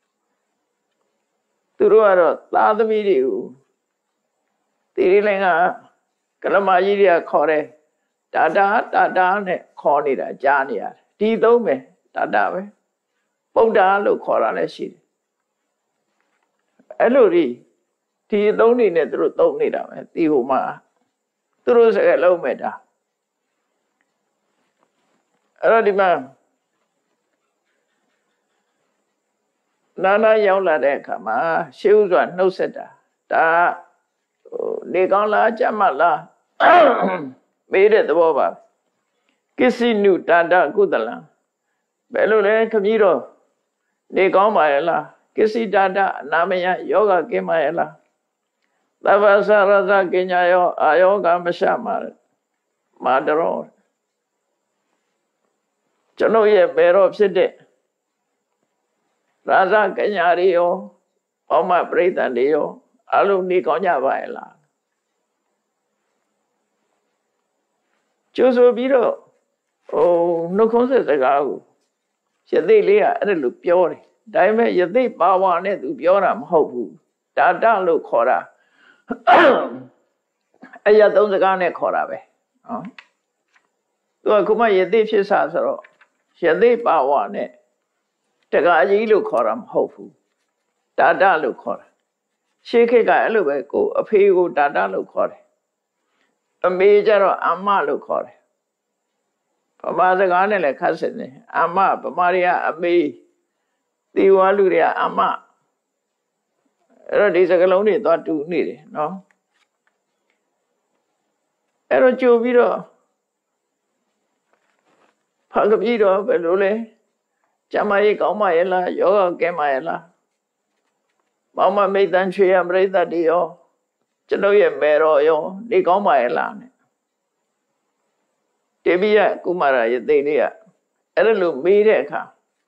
သူတို့ကတော့သားသမီးတွေကိုတိရိလင်္ကာကလမကြီးတွေကခေါ်တယ်တာတာနဲ့ခေါ်နေတာကြားနေရတယ်ဒီသုံးပဲတာပဲပုဒ္ဒါလို့ခေါ်တာလည်းရှိတယ်အဲ့လိုဒီအသုံးတွေနဲ့သူတို့သုံးနေတာပဲဒီဟိုမှာသူတို့စကားလုံးမဲ့တာအဲ့တော့ဒီမှာနာရောက်လာတဲ့အခါမှာရှေးဥစွာနှုတ်ဆက်တာဒါနေကောင်းလားကြမ်းမလားမေးတဲ့သဘောပါကိစ္စနုတာတကုသလံဘယ်လိုလဲခမည်းတော်နေကောင်းပါရဲ့လားကိစ္စတာတအနာမယယောဂကင်းပါရဲ့လားသဗ္ဗသရဇကညာယောအာယောဂမရှမာတရောကျွန်ုပ်ရဲ့ဘယ်တော့ဖြစ်တဲ့ရာဇကညာရီယောဘောမပရိသတ်တွေရောအလုံးနေကောင်းကြပါရဲ့လားကျိုးဆိုပြီးတော့နှုတ်ခွန်းဆက်စကားကိုယသိလေးကအဲ့လိုပြောတယ်ဒါပေမဲ့ယသိပါဝါနဲ့သူပြောတာမဟုတ်ဘူးတာတလို့ခေါ်တာအဲ့ရသုံးစကားနဲ့ခေါ်တာပဲနော်သူကခုမှယသိဖြစ်စာဆိုတော့ယသိပါဝါနဲ့တက္ကအကြီးလို့ခေါ်တာမဟုတ်ဘူးတာတလို့ခေါ်တာရှေးခေတ်ကအဲ့လိုပဲကိုအဖေကိုတာတလို့ခေါ်တယ်အမေကျတော့အမလို့ခေါ်တယ်ဗမာစကားနဲ့လည်းခတ်စစ်နေအမဗမာတွေကအမေတီဝါလူတွေကအမအဲ့တော့ဒီစကားလုံးတွေသွားတူနေတယ်နော်အဲ့တော့ကြိုပြီးတော့ဖကပြီးတော့ဘယ်လိုလဲကျမကြီးကောင်းပါရဲ့လားယောဂကဲပါရဲ့လားမောင်မမိတ်တန်ချွေရပရိသတ်တွေရောကျွန်တော်ရဲ့မေတော်ရောနေကောင်းပါရဲ့လားနဲ့တေပိယကုမာရယသိလေးကအဲ့လိုမေးတဲ့အခါ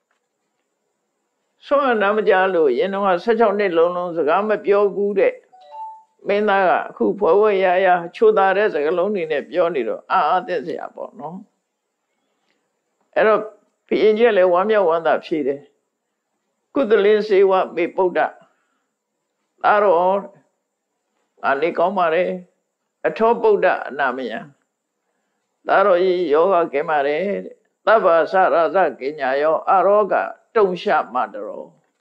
ဆောရနာမကြလို့ရင်တော့16နှစ်လုံးစကားမပြောဘူးတဲ့မင်းသားကအခုဖွယ်ဖွယ်ရချိုးသားတဲ့စကားလုံးတွေနဲ့ပြောနေတော့အာသက်စရာပေါ့နော်အဲ့တော့ဘုရင်ကြီးလည်းဝမ်းမြောက်ဝမ်းသာဖြေတယ်ကုသလင်းစေဝမေပုဒ္ဒသာရောအနေကောင်းပါတယ်အထောပုဒ္ဒအနာမယံသာရောဤယောဂကဲပါတယ်သဗ္ဗသရဇကညာယောအရောဂတုံရှမတရော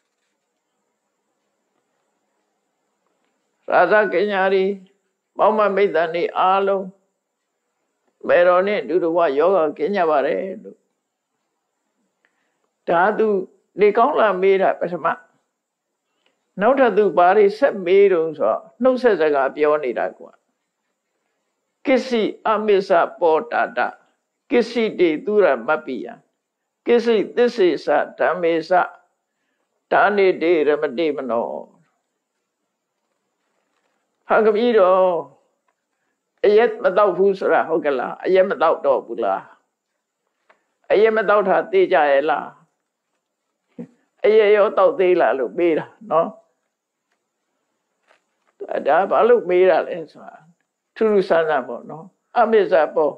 ရာဇကညာရီမောင်မမိတ်တန်ဤအားလုံးမေတော်နဲ့ဒုဒဝယောဂကညာပါတယ်လို့ဒါသူနေကောင်းလာမေးတာပထမနောက်ထပ်သူဘာတွေဆက်မေးတော့ဆိုတော့နှုတ်ဆက်စကားပြောနေတာကွာကိစ္စအမစ္ဆပောတာတကိစ္စတေသူရမပ္ပိယကိစ္စသစ္စေသဓမ္မေသဒါနေတေရမတိမနောဟာကပြီးတော့အရက်မတော့ဘူးဆိုတာဟုတ်ကလားအရက်မတော့တော့ဘူးလားအရက်မတော့တာသိကြရဲ့လားအရက်ရောတော့သေးလားလို့မေးတာနော်ဒါဘာလို့မေးတာလဲဆိုတာထူးထူးဆန်းဆန်းပေါ့နော်အမစ္ဆပေါ့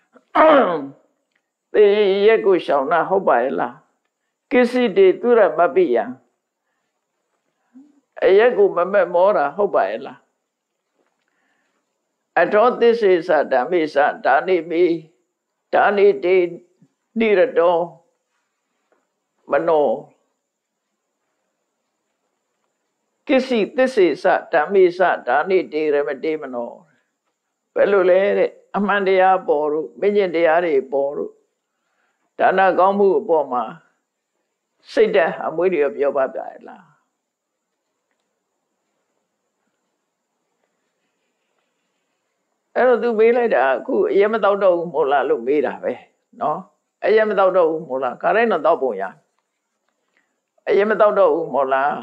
သေရက်ကိုရှောင်တာဟုတ်ပါရဲ့လားကိစ္စတေသူရမပ္ပိယံအရက်ကိုမမက်မောတာဟုတ်ပါရဲ့လားအထောသစ္စေသဓမ္မေသဒါနေမိဒါနေတေနိရတောမနောကိစ္စသစ္စေသဓမ္မေသဒါနေတေရမတေမနောဘယ်လိုလဲတဲ့အမှန်တရားပေါ်လို့မဉ္ဇဉ်တရားတွေပေါ်လို့ဒါနကောင်းမှုအပေါ်မှာစိတ်တဲ့အမွေးတွေပြောပါပြရလားအဲ့တော့သူမေးလိုက်တာအခုအရင်မတော့တော့ဘူးမို့လားလို့မေးတာပဲနော်အရင်မတော့တော့ဘူးမို့လားခါတိုင်းတော့တောက်ပုံရအအရင်မတော့တော့ဘူးမော်လား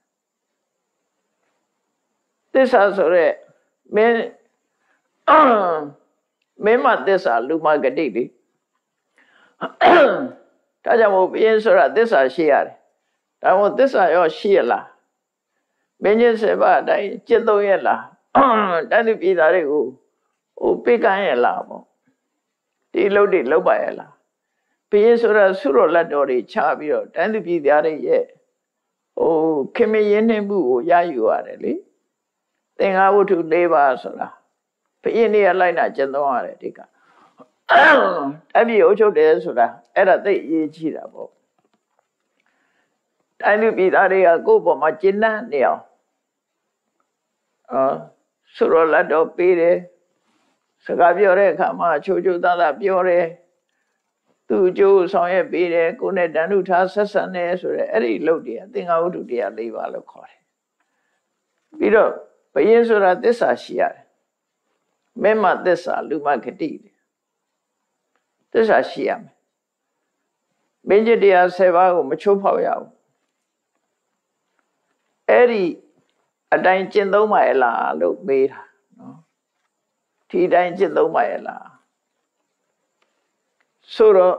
သစ္စာဆိုရဲမင်းမသစ္စာလူမဂတိလေဒါကြောင့်မို့ဘုရင်ဆိုတာသစ္စာရှိရတယ်ဒါမို့သစ္စာရောရှိရလားမင်းကြီး7ပါးအတိုင်းကျင့်သုံးရလားတန်သူပြည်သားတွေကိုပေးကမ်းရလားပေါ့ဒီလုပ်တွေလုပ်ပါရလားဘုရင်ဆိုတာဆုတော်လက်တော်တွေချပြီးတော့တန်သူပြည်သားတွေရဲ့ခင်မရင်းနှင်းမှုကိုရယူရတယ်လေသင်္ဃဝတ္ထု၄ပါးဆိုတာဘုရင်တွေကလိုက်နာကျင့်သုံးရတယ်ဒီကအပြည့်အချုပ်တယ်ဆိုတာအဲ့ဒါသိအရေးကြီးတာပေါ့တိုင်းလူပြည်သားတွေကကိုယ့်ဘောမှာကျင့်နှံ့နေအောင်ဆုတော်လက်တော်ပေးတယ်စကားပြောတဲ့အခါမှာချိုးချိုးသားသားပြောတယ်သူ့အကျိုးဆောင်ရွက်ပေးတယ်ကိုယ်နဲ့တန်ထုထားဆက်ဆံတယ်ဆိုရဲအဲ့ဒီလုပ်တွေသင်္ဃဝတ္ထုတရား၄ပါးလို့ခေါ်တယ်ပြီးတော့ဘယင်းဆိုတာသစ္စာရှိရတယ်မင်းမသစ္စာလူမဂတိသစ္စာရှိရမယ်မင်းကြီးတရား7ပါးကိုမချိုးဖောက်ရဘူးအဲ့ဒီအတိုင်းကျင့်သုံးပါရဲ့လားလို့မေးတာနော်ဒီတိုင်းကျင့်သုံးပါရဲ့လားဆိုတော့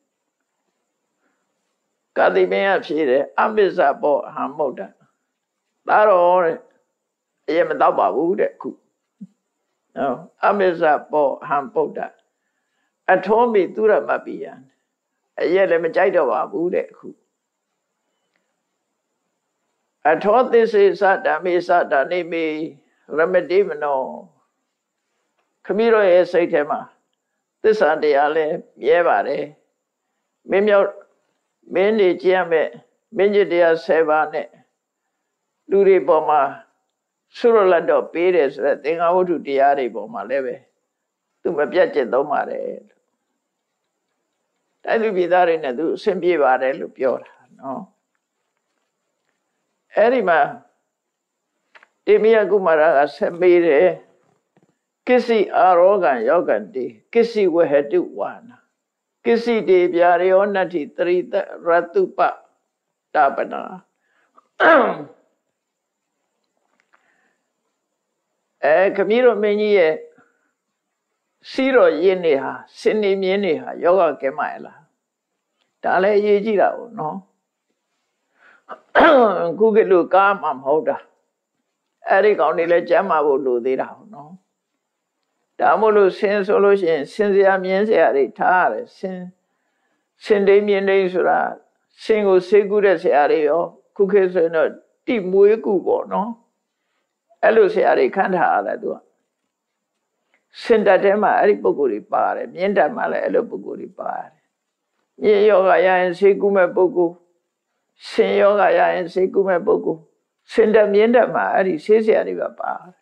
ကာတိပင်ကဖြေတယ်အမစ္ဆဘောဟံမုတ်တဒါတော့တဲ့အရင်မတော့ပါဘူးတဲ့ခုနော်အမစ္ဆဘောဟံပုဒ္ဒအထောမိသူရမပိယံအရင်လည်းမကြိုက်တော့ပါဘူးတဲ့ခုအထောသစ္စေသဓမ္မေသဒါနေမေရမတိမနောခမီးတော်ရဲ့စိတ်ထဲမှာသစ္စာတရားလည်းမြဲပါတယ်မင်းမြောက်မင်းနေကြည့်ရမယ်မင်းကြီးတရား7ပါးနဲ့လူတွေပေါ်မှာဆုရလတ်တော့ပေးတယ်ဆိုတဲ့သင်္ဃဝတ္ထုတရားတွေပေါ်မှာလည်းပဲသူမပြတ်ကျင့်သုံးပါတယ်တိုင်းလူပြည်သားတွေနဲ့သူအဆင်ပြေပါတယ်လို့ပြောတာနော်အဲ့ဒီမှာတေမိယကုမာရကဆက်မေးတယ်ကိစီအာရောဂံယောဂန္တိကိစီဝဟတုဝါနာကိစီတေပြာရောနတ္ထိတရိတရတုပတာပနာခမည်းတော်မင်းကြီးရဲ့စီးတော်ရင်းနေဟာစင်နေမြင်းနေဟာယောဂကဲမရလားဒါလည်းအရေးကြီးတာပေါ့နော်ခုကလူကားမှမဟုတ်တာအဲ့ဒီကောင်တွေလည်းကျမ်းမာဖို့လိုသေးတာပေါ့နော်ဒါမို့လို့ဆင်းဆိုလို့ရှိရင်ဆင်းစရာမြင်းစရာတွေထားရတယ်ဆင်းတိမ်မြင်းတိမ်ဆိုတာဆင်းကိုဆေးကုတဲ့ဆရာတွေရောခုခေတ်ဆိုရင်တော့တိမွေးကုပေါ့နော်အဲ့လိုဆရာတွေခန့်ထားရတယ်သူကစင်တက်ထဲမှာအဲ့ဒီပုဂ္ဂိုလ်တွေပါတယ်မြင်းတက်မှာလည်းအဲ့လိုပုဂ္ဂိုလ်တွေပါတယ်မြင်းယောဂရရင်ဆေးကုမဲ့ပုဂ္ဂိုလ်ဆင်ယောဂရရင်ဆေးကုမဲ့ပုဂ္ဂိုလ်စင်တက်မြင်းတက်မှာအဲ့ဒီဆေးဆရာတွေပါပါတယ်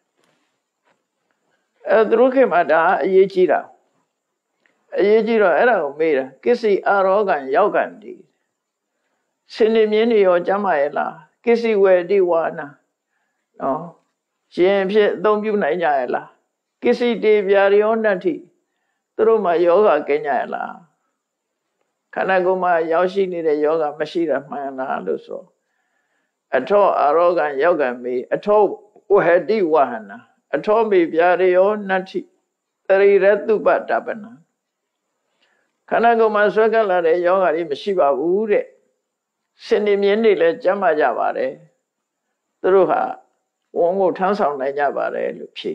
သူတို့ခေတ်မှာဒါအရေးကြီးတာအရေးကြီးတော့အဲ့ဒါကိုမေးတာကိစီအာရောဂံယောဂန္တိစင်နေမြင်းတွေရောကျမ်းမာရဲ့လားကိစီဝေတိဝါနာနော်ရှင်ဖြစ်အသုံးပြုနိုင်ကြရဲ့လားကိစီတေပြာရောနတ္ထိသူတို့မှာယောဂကင်းကြရဲ့လားခန္ဓာကိုယ်မှာရောက်ရှိနေတဲ့ယောဂမရှိတာမှန်လားလို့ဆိုအထောအာရောဂံယောဂံမေအထောဝဟတိဝဟနာအထောမေပြာရောနတ္ထိတရိရတုပတပနာခန္ဓာကိုယ်မှာဆွဲကပ်လာတဲ့ယောဂတွေမရှိပါဘူးတဲ့စင်နေမြင်းတွေလည်းကျမ်းမာကြပါတယ်သူတို့ဟာဝန်ကိုထမ်းဆောင်နိုင်ကြပါတယ်လို့ဖြေ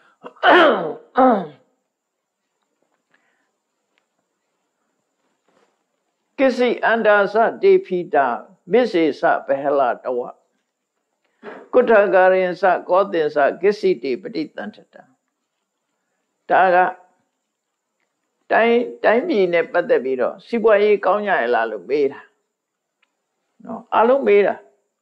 ကိစီအန္တာသတေဖိတာမစ္စေသဘဟလတဝကုဋ္ဌကာရင်သကောသင်္သကိစီတိပฏิတန္တတဒါကတိုင်းပြည်နဲ့ပတ်သက်ပြီးတော့စီးပွားရေးကောင်းကြရလားလို့မေးတာနော်အလုံးမေးတာ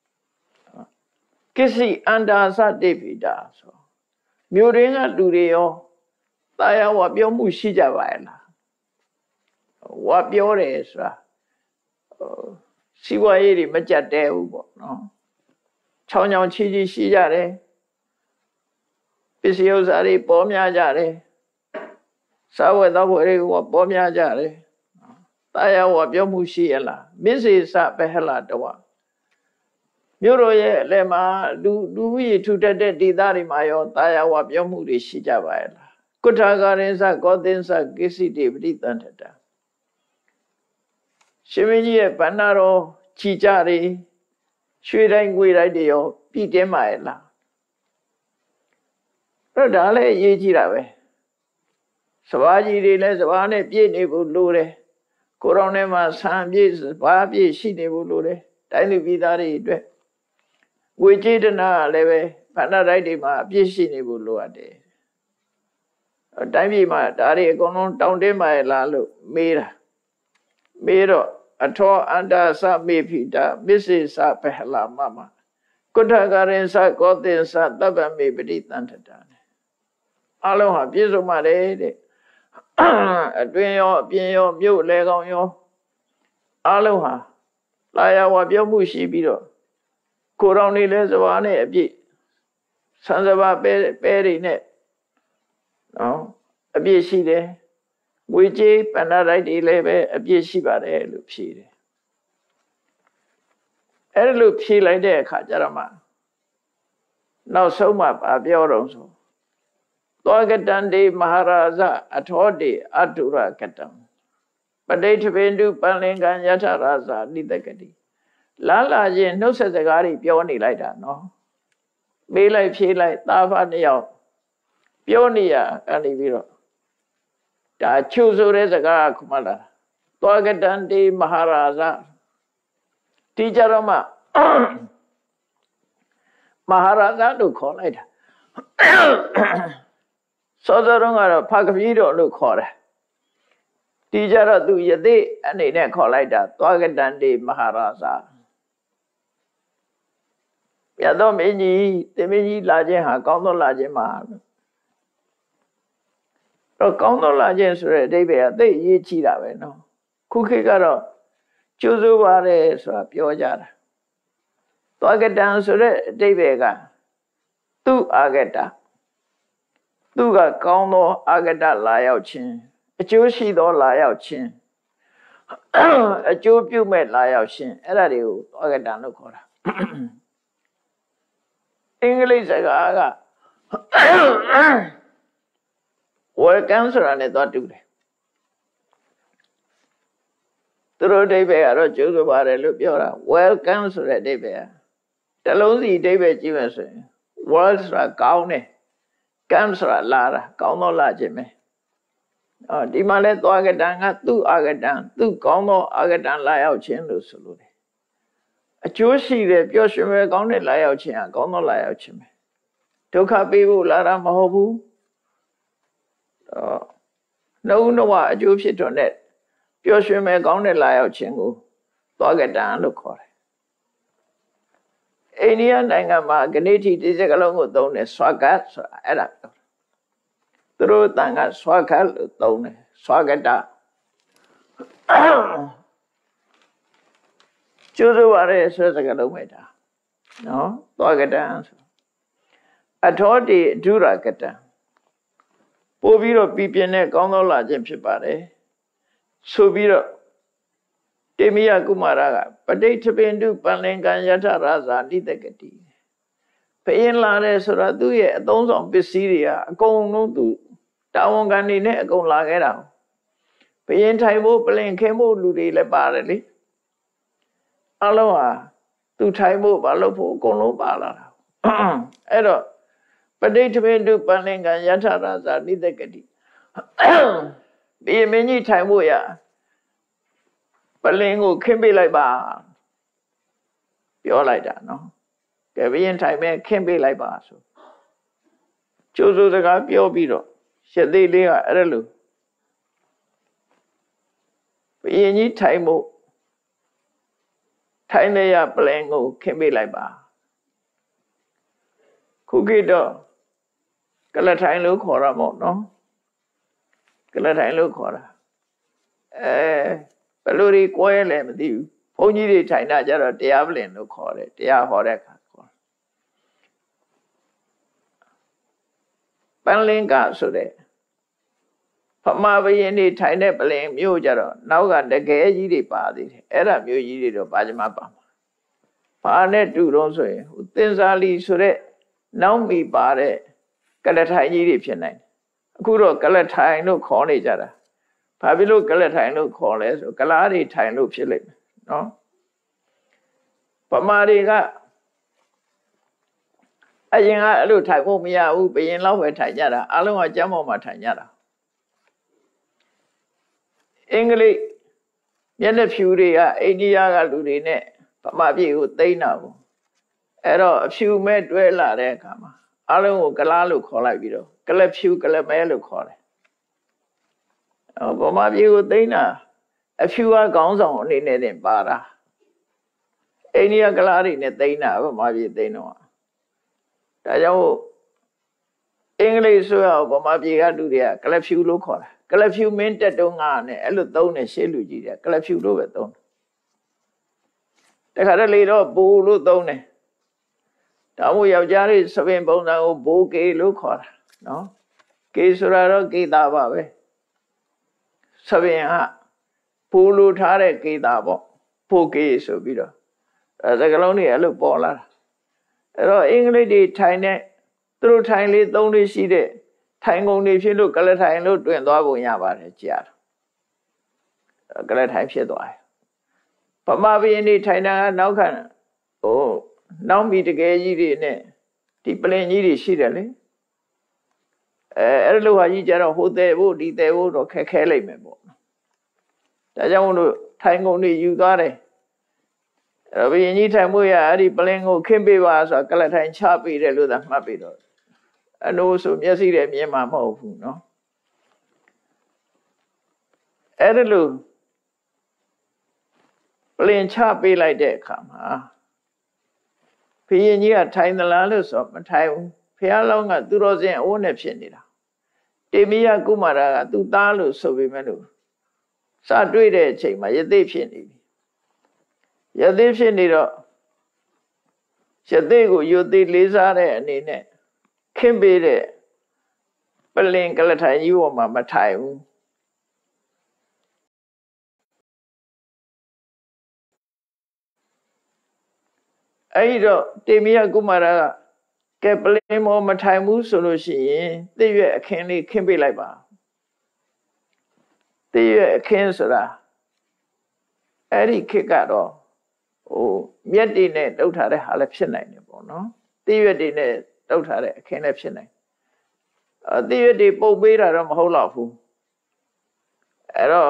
ကိစီအန္တာသတေဖိတာဆိုမြို့ရင်းကလူတွေရောတာယာဝပြောမှုရှိကြပါရဲ့လားဝါပြောတယ်ဆိုတာစီးပွားရေးတွေမကြက်တဲဘူးပေါ့နော်ချောင်းချောင်းချီချီရှိကြတယ်ပစ္စည်းဥစ္စာတွေပေါ်များကြတယ်စားဝတ်သောက်ဝတ်တွေပေါ်များကြတယ်တာယာဝပြောမှုရှိရလားမစ္စေသဘဟလတဝမြို့တော်ရဲ့အလယ်မှာလူကြီးထူထပ်တဲ့ဒေသတွေမှာရောတာယာဝပြောမှုတွေရှိကြပါရဲ့လားကုဋ္ဌာကရင်စကောသင်္စကိစီတိပရိသန္တတာရှင်မင်းကြီးရဲ့ဗန္နာတော်ခြိကြတွေရွှေတိုင်းငွေတိုင်းတွေရောပြည်တင်းပါရဲ့လားအဲ့ဒါလည်းအရေးကြီးတာပဲစဘာကြီးတွေလည်းစဘာနဲ့ပြည့်နေဖို့လိုတယ်ကိုယ်တော်နဲ့မှဆံပြည့်စဘာပြည့်ရှိနေဖို့လိုတယ်တိုင်းလူပြည်သားတွေအတွက်ဝေကျေတနာလည်းပဲဗန္နာတိုင်းတွေမှာအပြည့်ရှိနေဖို့လိုအပ်တယ်တိုင်းပြည်မှာဒါတွေအကုန်လုံးတောင်းတင်းပါရဲ့လားလို့မေးတာမေးတော့အထောအန္တသမေဖိတာမစ္စေသပဟလာမမကုဋ္ဌကရင်သကောသင်္သသဗ္ဗမေပရိသန္တတာအလုံးဟာပြည့်စုံပါတယ်တဲ့အတွင်ရောအပြင်ရောမြို့လေကောင်ရောအလုံးဟာလာယဝပြောမှုရှိပြီးတော့ကိုယ်တော်နေလဲစဘာနဲ့အပြည့်ဆန်းစဘာပဲတွေနဲ့နော်အပြည့်ရှိတယ်ငွေကြေးပဏ္ဍတိုက်တွေလည်းပဲအပြည့်ရှိပါတယ်လို့ဖြေတယ်အဲ့လိုဖြေလိုက်တဲ့အခါကျတော့မှနောက်ဆုံးမှပြောတော့ဆိုသောကတံတေမဟာရာဇအထောတေအတုရကတံပဋိဋ္ဌပေတုပန္လင်္ကံယထရာဇာနိတကတိလာချင်းနှုတ်ဆက်စကားတွေပြောနေလိုက်တာနော်မေးလိုက်ဖြေလိုက်သားဖနှစ်ယောက်ပြောနေရကနေပြီးတော့ဒါချုဆိုတဲ့စကားကမှလာသောကတံတေမဟာရာဇဒီကြတော့မှမဟာရာဇလို့ခေါ်လိုက်တာစောစောတုန်းကတော့ဖကပီးတော်လို့ခေါ်တယ်ဒီကြတော့သူယသိအနေနဲ့ခေါ်လိုက်တာသောကတံတေမဟာရာဇပြတော့မင်းကြီးတင်မင်းကြီးလာခြင်းဟာကောင်းသောလာခြင်းမှာတော့ကောင်းသောလာခြင်းဆိုတဲ့အဓိပ္ပာယ်ကသိအရေးကြီးတာပဲနော်ခုခေတ်ကတော့ကျိုးစိုးပါတယ်ဆိုတာပြောကြတာသောကတံဆိုတဲ့အဓိပ္ပာယ်ကသူအာဂတသူကကောင်းသောအာဂတလာရောက်ခြင်းအကျိုးရှိသောလာရောက်ခြင်းအကျိုးပြုမဲ့လာရောက်ခြင်းအဲ့ဒါတွေကိုသောကတံလို့ခေါ်တာအင်္ဂလိပ်စကားက welcome ဆိုတာနဲ့သွားတူတယ်သူတို့အဓိပ္ပာယ်ကတော့ကျိုးဆိုပါတယ်လို့ပြောတာ welcome ဆိုတဲ့အဓိပ္ပာယ်တလုံးစီအဓိပ္ပာယ်ကြည့်မယ်ဆိုရင် world ဆိုတာကောင်းတယ် come ဆိုတာလာတာကောင်းသောလာခြင်းပဲဒီမှာလဲသွားကတံကသူ့အာဂတံသူ့ကောင်းသောအာဂတံလာရောက်ခြင်းလို့ဆိုလို့တယ်အကျိုးရှိတယ်ပျော်ရွှင်ပဲကောင်းတဲ့လာရောက်ခြင်းဟာကောင်းသောလာရောက်ခြင်းပဲဒုက္ခပေးဖို့လာတာမဟုတ်ဘူးနှုတ်နှဝအကျိုးဖြစ်တော်နဲ့ပျော်ရွှင်ပဲကောင်းတဲ့လာရောက်ခြင်းကိုသွားကတံလို့ခေါ်တယ်အိန္ဒိယနိုင်ငံမှာဂဏိတိဒီစကလုံးကိုသုံးတယ်ဆွာကတ်ဆိုတာအဲ့ဒါပြောသူတို့တန်ကဆွာကတ်လို့သုံးတယ်ဆွာကတကျိုးဆိုပါရဲဆိုစကလုံးပဲဒါနော်သွားကတံဆိုအထောတိအဓုရကတံပို့ပြီးတော့ပြပြင်းတဲ့ကောင်းသောလာခြင်းဖြစ်ပါတယ်ဆိုပြီးတော့တေမိယကုမာရကပဋိဋ္ဌပင်တုပန္လင်္ကံယထရာဇာနိတကတိဘယင်းလာတယ်ဆိုတော့သူ့ရဲ့အသုံးဆောင်ပစ္စည်းတွေကအကုန်လုံးသူတာဝန်ခံနေနဲ့အကုန်လာခဲ့တာဘယင်းထိုင်ဖို့ပလင်ခင်းဖို့လူတွေလည်းပါတယ်လေအလုံးဟာသူထိုင်ဖို့မလုပ်ဖို့အကုန်လုံးပါလာတာအဲ့တော့ပဋိဋ္ဌပင်တုပန္လင်္ကံယထရာဇာနိတကတိဘယင်းမင်းကြီးထိုင်ဖို့ရပလင်ကိုခင်းပေးလိုက်ပါပြောလိုက်တာနော်ကဲဘယင်းထိုင်မဲ့ခင်းပေးလိုက်ပါဆိုကျိုးစိုးစကားပြောပြီးတော့ရှစ်သေးလေးကအဲ့လိုဘယင်းကြီးထိုင်ဖို့ထိုင်နေရပလင်ကိုခင်းပေးလိုက်ပါခုခေတ်တော့ကလထိုင်လို့ခေါ်တာပေါ့နော်ကလထိုင်လို့ခေါ်တာဘယ်လိုတွေကွဲလဲမသိဘူးဘုန်းကြီးတွေထိုင်တာကြတော့တရားပလင်လို့ခေါ်တယ်တရားဟောတဲ့အခါခေါ်ပန်းလင်းကဆိုတဲ့ဖမဘယင်းတွေထိုင်တဲ့ပလင်မျိုးကြတော့နောက်ကတကယ်ကြီးတွေပါသေးတယ်အဲ့ဒါမျိုးကြီးတွေတော့ပါကြမှာပါမှာဖဘာနဲ့တူတော့ဆိုရင်သင်္ဇာလီဆိုတဲ့နောက်မိပါတဲ့ကလထိုင်ကြီးတွေဖြစ်နိုင်တယ်အခုတော့ကလထိုင်လို့ခေါ်နေကြတာဘာဖြစ်လို့ကလထိုင်လို့ခေါ်လဲဆိုကလားတွေထိုင်လို့ဖြစ်လိမ့်မယ်နော်ဗမာတွေကအရင်ကအဲ့လိုထိုင်ဖို့မရဘူးဘယင်လောက်ပဲထိုင်ကြတာအလုံးကကျမ်းပေါ်မှာထိုင်ကြတာအင်္ဂလိပ်မျက်နှာဖြူတွေကအိန္ဒိယကလူတွေနဲ့ဗမာပြည်ကိုသိမ်းတာကိုအဲ့တော့အဖြူမဲ့တွဲလာတဲ့အခါမှာအလုံးကိုကလားလို့ခေါ်လိုက်ပြီးတော့ကလဖြူကလမဲလို့ခေါ်တယ်ဗမာပြည်ကိုသိမ်းတာအဖြူကခေါင်းဆောင်အနေနဲ့တင်ပါတာအိန္ဒိယကလားတွေနဲ့သိမ်းတာဗမာပြည်သိမ်းတော့ဒါကြောင့်အင်္ဂလိပ်ဆိုရဗမာပြည်ကလူတွေကကလဖြူလို့ခေါ်တာကလဖြူမင်းတက်တုံးကနဲ့အဲ့လိုသုံးတယ်ရှေးလူကြီးတွေကလဖြူလို့ပဲသုံးတယ်တခါတလေတော့ဘိုးလို့သုံးတယ်ဒါမို့ယောက်ျားလေးသပင်ပုံစံကိုဘိုးကေလို့ခေါ်တာနော်ကေဆိုတာတော့ကေတာပါပဲသပင်ကဘိုးလို့ထားတဲ့ကေတာပေါ့ဘိုးကေဆိုပြီးတော့စကလုံးတွေအဲ့လိုပေါ်လာတာအဲ့တော့အင်္ဂလိပ်တွေထိုင်တဲ့သူတို့ထိုင်လေးသုံးလေးရှိတဲ့ထိုင်ကုန်တွေဖြစ်လို့ကလထိုင်လို့တွင်သွားပုံရပါတယ်ကြာကလထိုင်ဖြစ်သွားတယ်ဗမာပြည်နေထိုင်တာကနောက်ခံနောက်မီတကယ်ကြီးတွေနဲ့ဒီပလင်ကြီးတွေရှိတယ်လေအဲ့လိုဟာကြီးကြတော့ဟိုတဲဖို့ဒီတဲဖို့တော့ခက်ခဲလိုက်မယ်ပေါ့ဒါကြောင့်မို့လို့ထိုင်ကုန်တွေယူသွားတယ်ဘုရင်ကြီးထိုင်မှုရအဲ့ဒီပလင်ကိုခင်းပေးပါဆိုကလထိုင်ချပေးတယ်လို့သာမှတ်ပြီးတော့အနိုးဆိုမျက်စိနဲ့မြင်မှာမဟုတ်ဘူးเนาะအဲ့ဒါလို့ပလင်ချပေးလိုက်တဲ့အခါမှာဘုရင်ကြီးကထိုင်သလားလို့ဆိုမထိုင်ဘူးဘုရားလောင်းကသူတော်စင်အိုးနဲ့ဖြစ်နေတာတေမိယကုမာရကသူ့သားလို့ဆိုပေမဲ့လို့စတွေ့တဲ့အချိန်မှာယသိဖြစ်နေပြီယသိဖြစ်နေတော့ယသိကိုယသိလေးစားတဲ့အနေနဲ့ခင်းပေးတဲ့ပလင်ကလထိုင်ကြီးပေါ်မှာမထိုင်ဘူးအဲ့ဒီတော့တေမိယကုမာရကကဲပလင်ပေါ်မထိုင်ဘူးဆိုလို့ရှိရင်သိရွက်အခင်းလေးခင်းပေးလိုက်ပါသိရွက်အခင်းဆိုတာအဲ့ဒီခေတ်ကတော့မြက်တွေနဲ့တုပ်ထားတဲ့ဟာလည်းဖြစ်နိုင်တယ်ပေါ့နော်သိရွက်တွေနဲ့တုပ်ထားတဲ့အခင်းလည်းဖြစ်နိုင်သိရွက်တွေပုတ်ပေးတာတော့မဟုတ်တော့ဘူးအဲ့တော့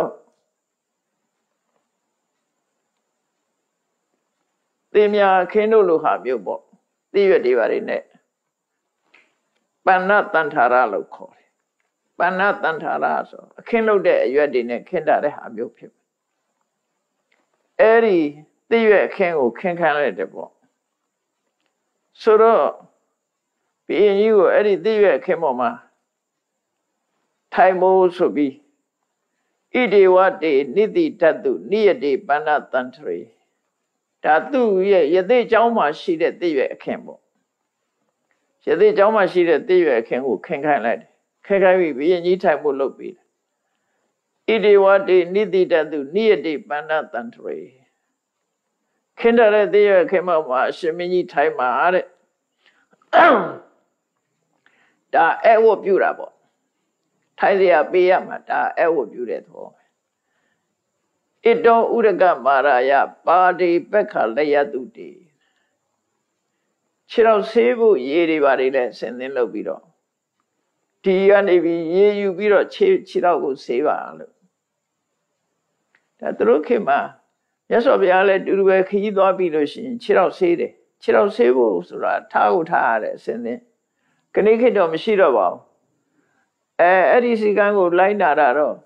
သင်များခင်းတို့လိုဟာမျိုးပေါ့သိရွက်တွေပါနေပဏ္ဏတန်ထာရလို့ခေါ်တယ်ပဏ္ဏတန်ထာရဆိုအခင်းလုပ်တဲ့အရွက်တွေနဲ့ခင်းတာတဲ့ဟာမျိုးဖြစ်အဲ့ဒီသိရွက်အခင်းကိုခင်းခံလိုက်တယ်ပေါ့ဆိုတော့ဘုရင်ကြီးကိုအဲ့ဒီသိရွက်အခင်းပေါ်မှာထိုင်မိုးဆိုပြီးဣဒေဝတေနိတိတတုနိယတေပဏ္ဏတန်ထရေဒါသူ့ရဲ့ယသိเจ้าမှာရှိတဲ့သိရွက်အခင်းပေါ့ယသိเจ้าမှာရှိတဲ့သိရွက်အခင်းကိုခင်းခိုင်းလိုက်တယ်ခင်းခိုင်းပြီးဘုရင်ကြီးထိုင်ဖို့လုပ်ပြီးဣဒေဝတေနိတိတတုနိယတေပဏ္ဏတန်ထရေခင်းတဲ့သိရွက်အခင်းမှာအရှင်မင်းကြီးထိုင်မှာတဲ့ဒါအဲ့ဝတ်ပြုတာပေါ့ထိုင်เสียပေးရမှာဒါအဲ့ဝတ်ပြုတဲ့သဘောဣတောဥရကမာရယပါတိပက္ခလယတုတိခြေတော်ဆေးဖို့ရေတွေပါလေဆင်သင်းလုပ်ပြီးတော့ဒီကနေပြီးရေယူပြီးတော့ခြေတော်ကိုဆေးပါလို့ဒါသူတို့ခင်မှာမြတ်စွာဘုရားလည်းတူတူပဲခရီးသွားပြီးလို့ရှိရင်ခြေတော်ဆေးတယ်ခြေတော်ဆေးဖို့ဆိုတာထားကိုထားရတယ်ဆင်သင်းခဏခေတ်တော့မရှိတော့ပါဘူးအဲ့ဒီစီကံကိုလိုက်နာတာတော့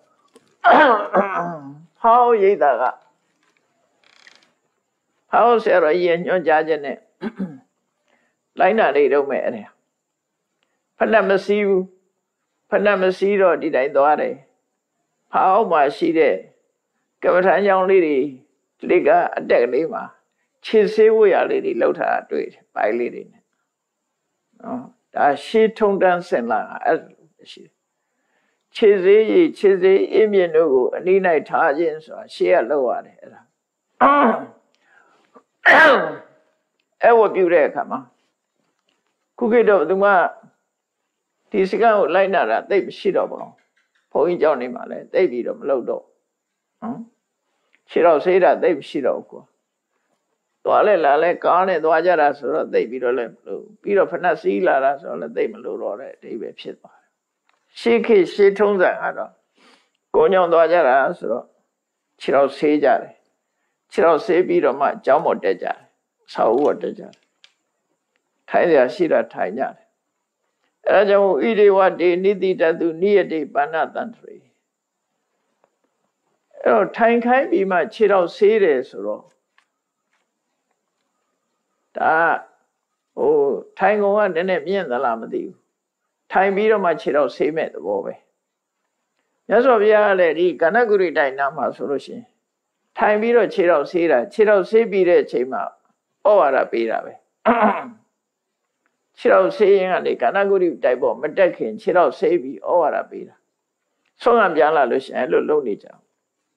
ဟောရိတ်တာကဟောဆရာတော်ကြီးညွှန်ကြားချက်နဲ့လိုက်နာနေတော့မယ်အဲ့ဒါဖဏမစည်းဘူးဖဏမစည်းတော့ဒီတိုင်းသွားတယ်ဟောမှာရှိတဲ့ကမ္မထာကြောင့်လေးတွေလေကအတက်ကလေးမှာခြေဆေးဝရလေးတွေလောက်ထားတွေ့တယ်ပိုင်းလေးတွေနဲ့နော်ဒါရှေးထုံတန်းစင်လာအဲ့လိုရှိတယ်ခြေစေးအင်းမြင့်တို့ကိုအနည်း၌ထားခြင်းဆိုတာရှေးကလောက်ရတယ်အဲ့ဒါအဲ့ဝပြုတဲ့အခါမှာခုခေတ်တော့သူကဒီစကားကိုလိုက်နာတာသိပ်မရှိတော့ပါဘူးဘုန်းကြီးကြောင့်နေမှာလဲသိပ်ပြီးတော့မလုပ်တော့နော်ခြေတော့ဆေးတာသိပ်မရှိတော့ဘူးကွာသွားလဲလာလဲကားနဲ့သွားကြတာဆိုတော့သိပ်ပြီးတော့လဲမလို့ပြီးတော့ဖဏစီးလာတာဆိုတော့လဲသိပ်မလို့တော့တဲ့အဓိပ္ပာယ်ဖြစ်သွားတယ်ရှေးခေတ်ရှေးထုံးစံကတော့ကိုညောင်းသွားကြတာဆိုတော့ခြေတော့ဆေးကြတယ်ခြေတော့ဆေးပြီးတော့မှကျောင်းပေါ်တက်ကြတယ်ဆောက်ဦးပေါ်တက်ကြတယ်ထိုင်ရရှိတာထိုင်ကြတယ်အဲဒါကြောင့်ဣရိဝတေနိတိတတုနိယတိပါဏတန္တရေအဲ့တော့ထိုင်ခိုင်းပြီးမှခြေတော့ဆေးတယ်ဆိုတော့ဒါထိုင်ကုန်ကနည်းနည်းမြင့်သလားမသိဘူးထိုင်ပြီးတော့မှခြေတော့ဆေးမဲ့သဘောပဲမြတ်စွာဘုရားကလည်းဒီကဏ္ဍဂုရိတိုင်နာမှာဆိုလို့ရှိရင်ထိုင်ပြီးတော့ခြေတော့ဆေးတာခြေတော့ဆေးပြီးတဲ့အချိန်မှာဩဝါဒပေးတာပဲခြေတော့ဆေးရင်ကနေကဏ္ဍဂုရိတိုင်ပေါ်မတက်ခင်ခြေတော့ဆေးပြီးဩဝါဒပေးတာဆုံးကပြန်လာလို့ရှိရင်အဲ့လိုလုပ်နေကြအောင်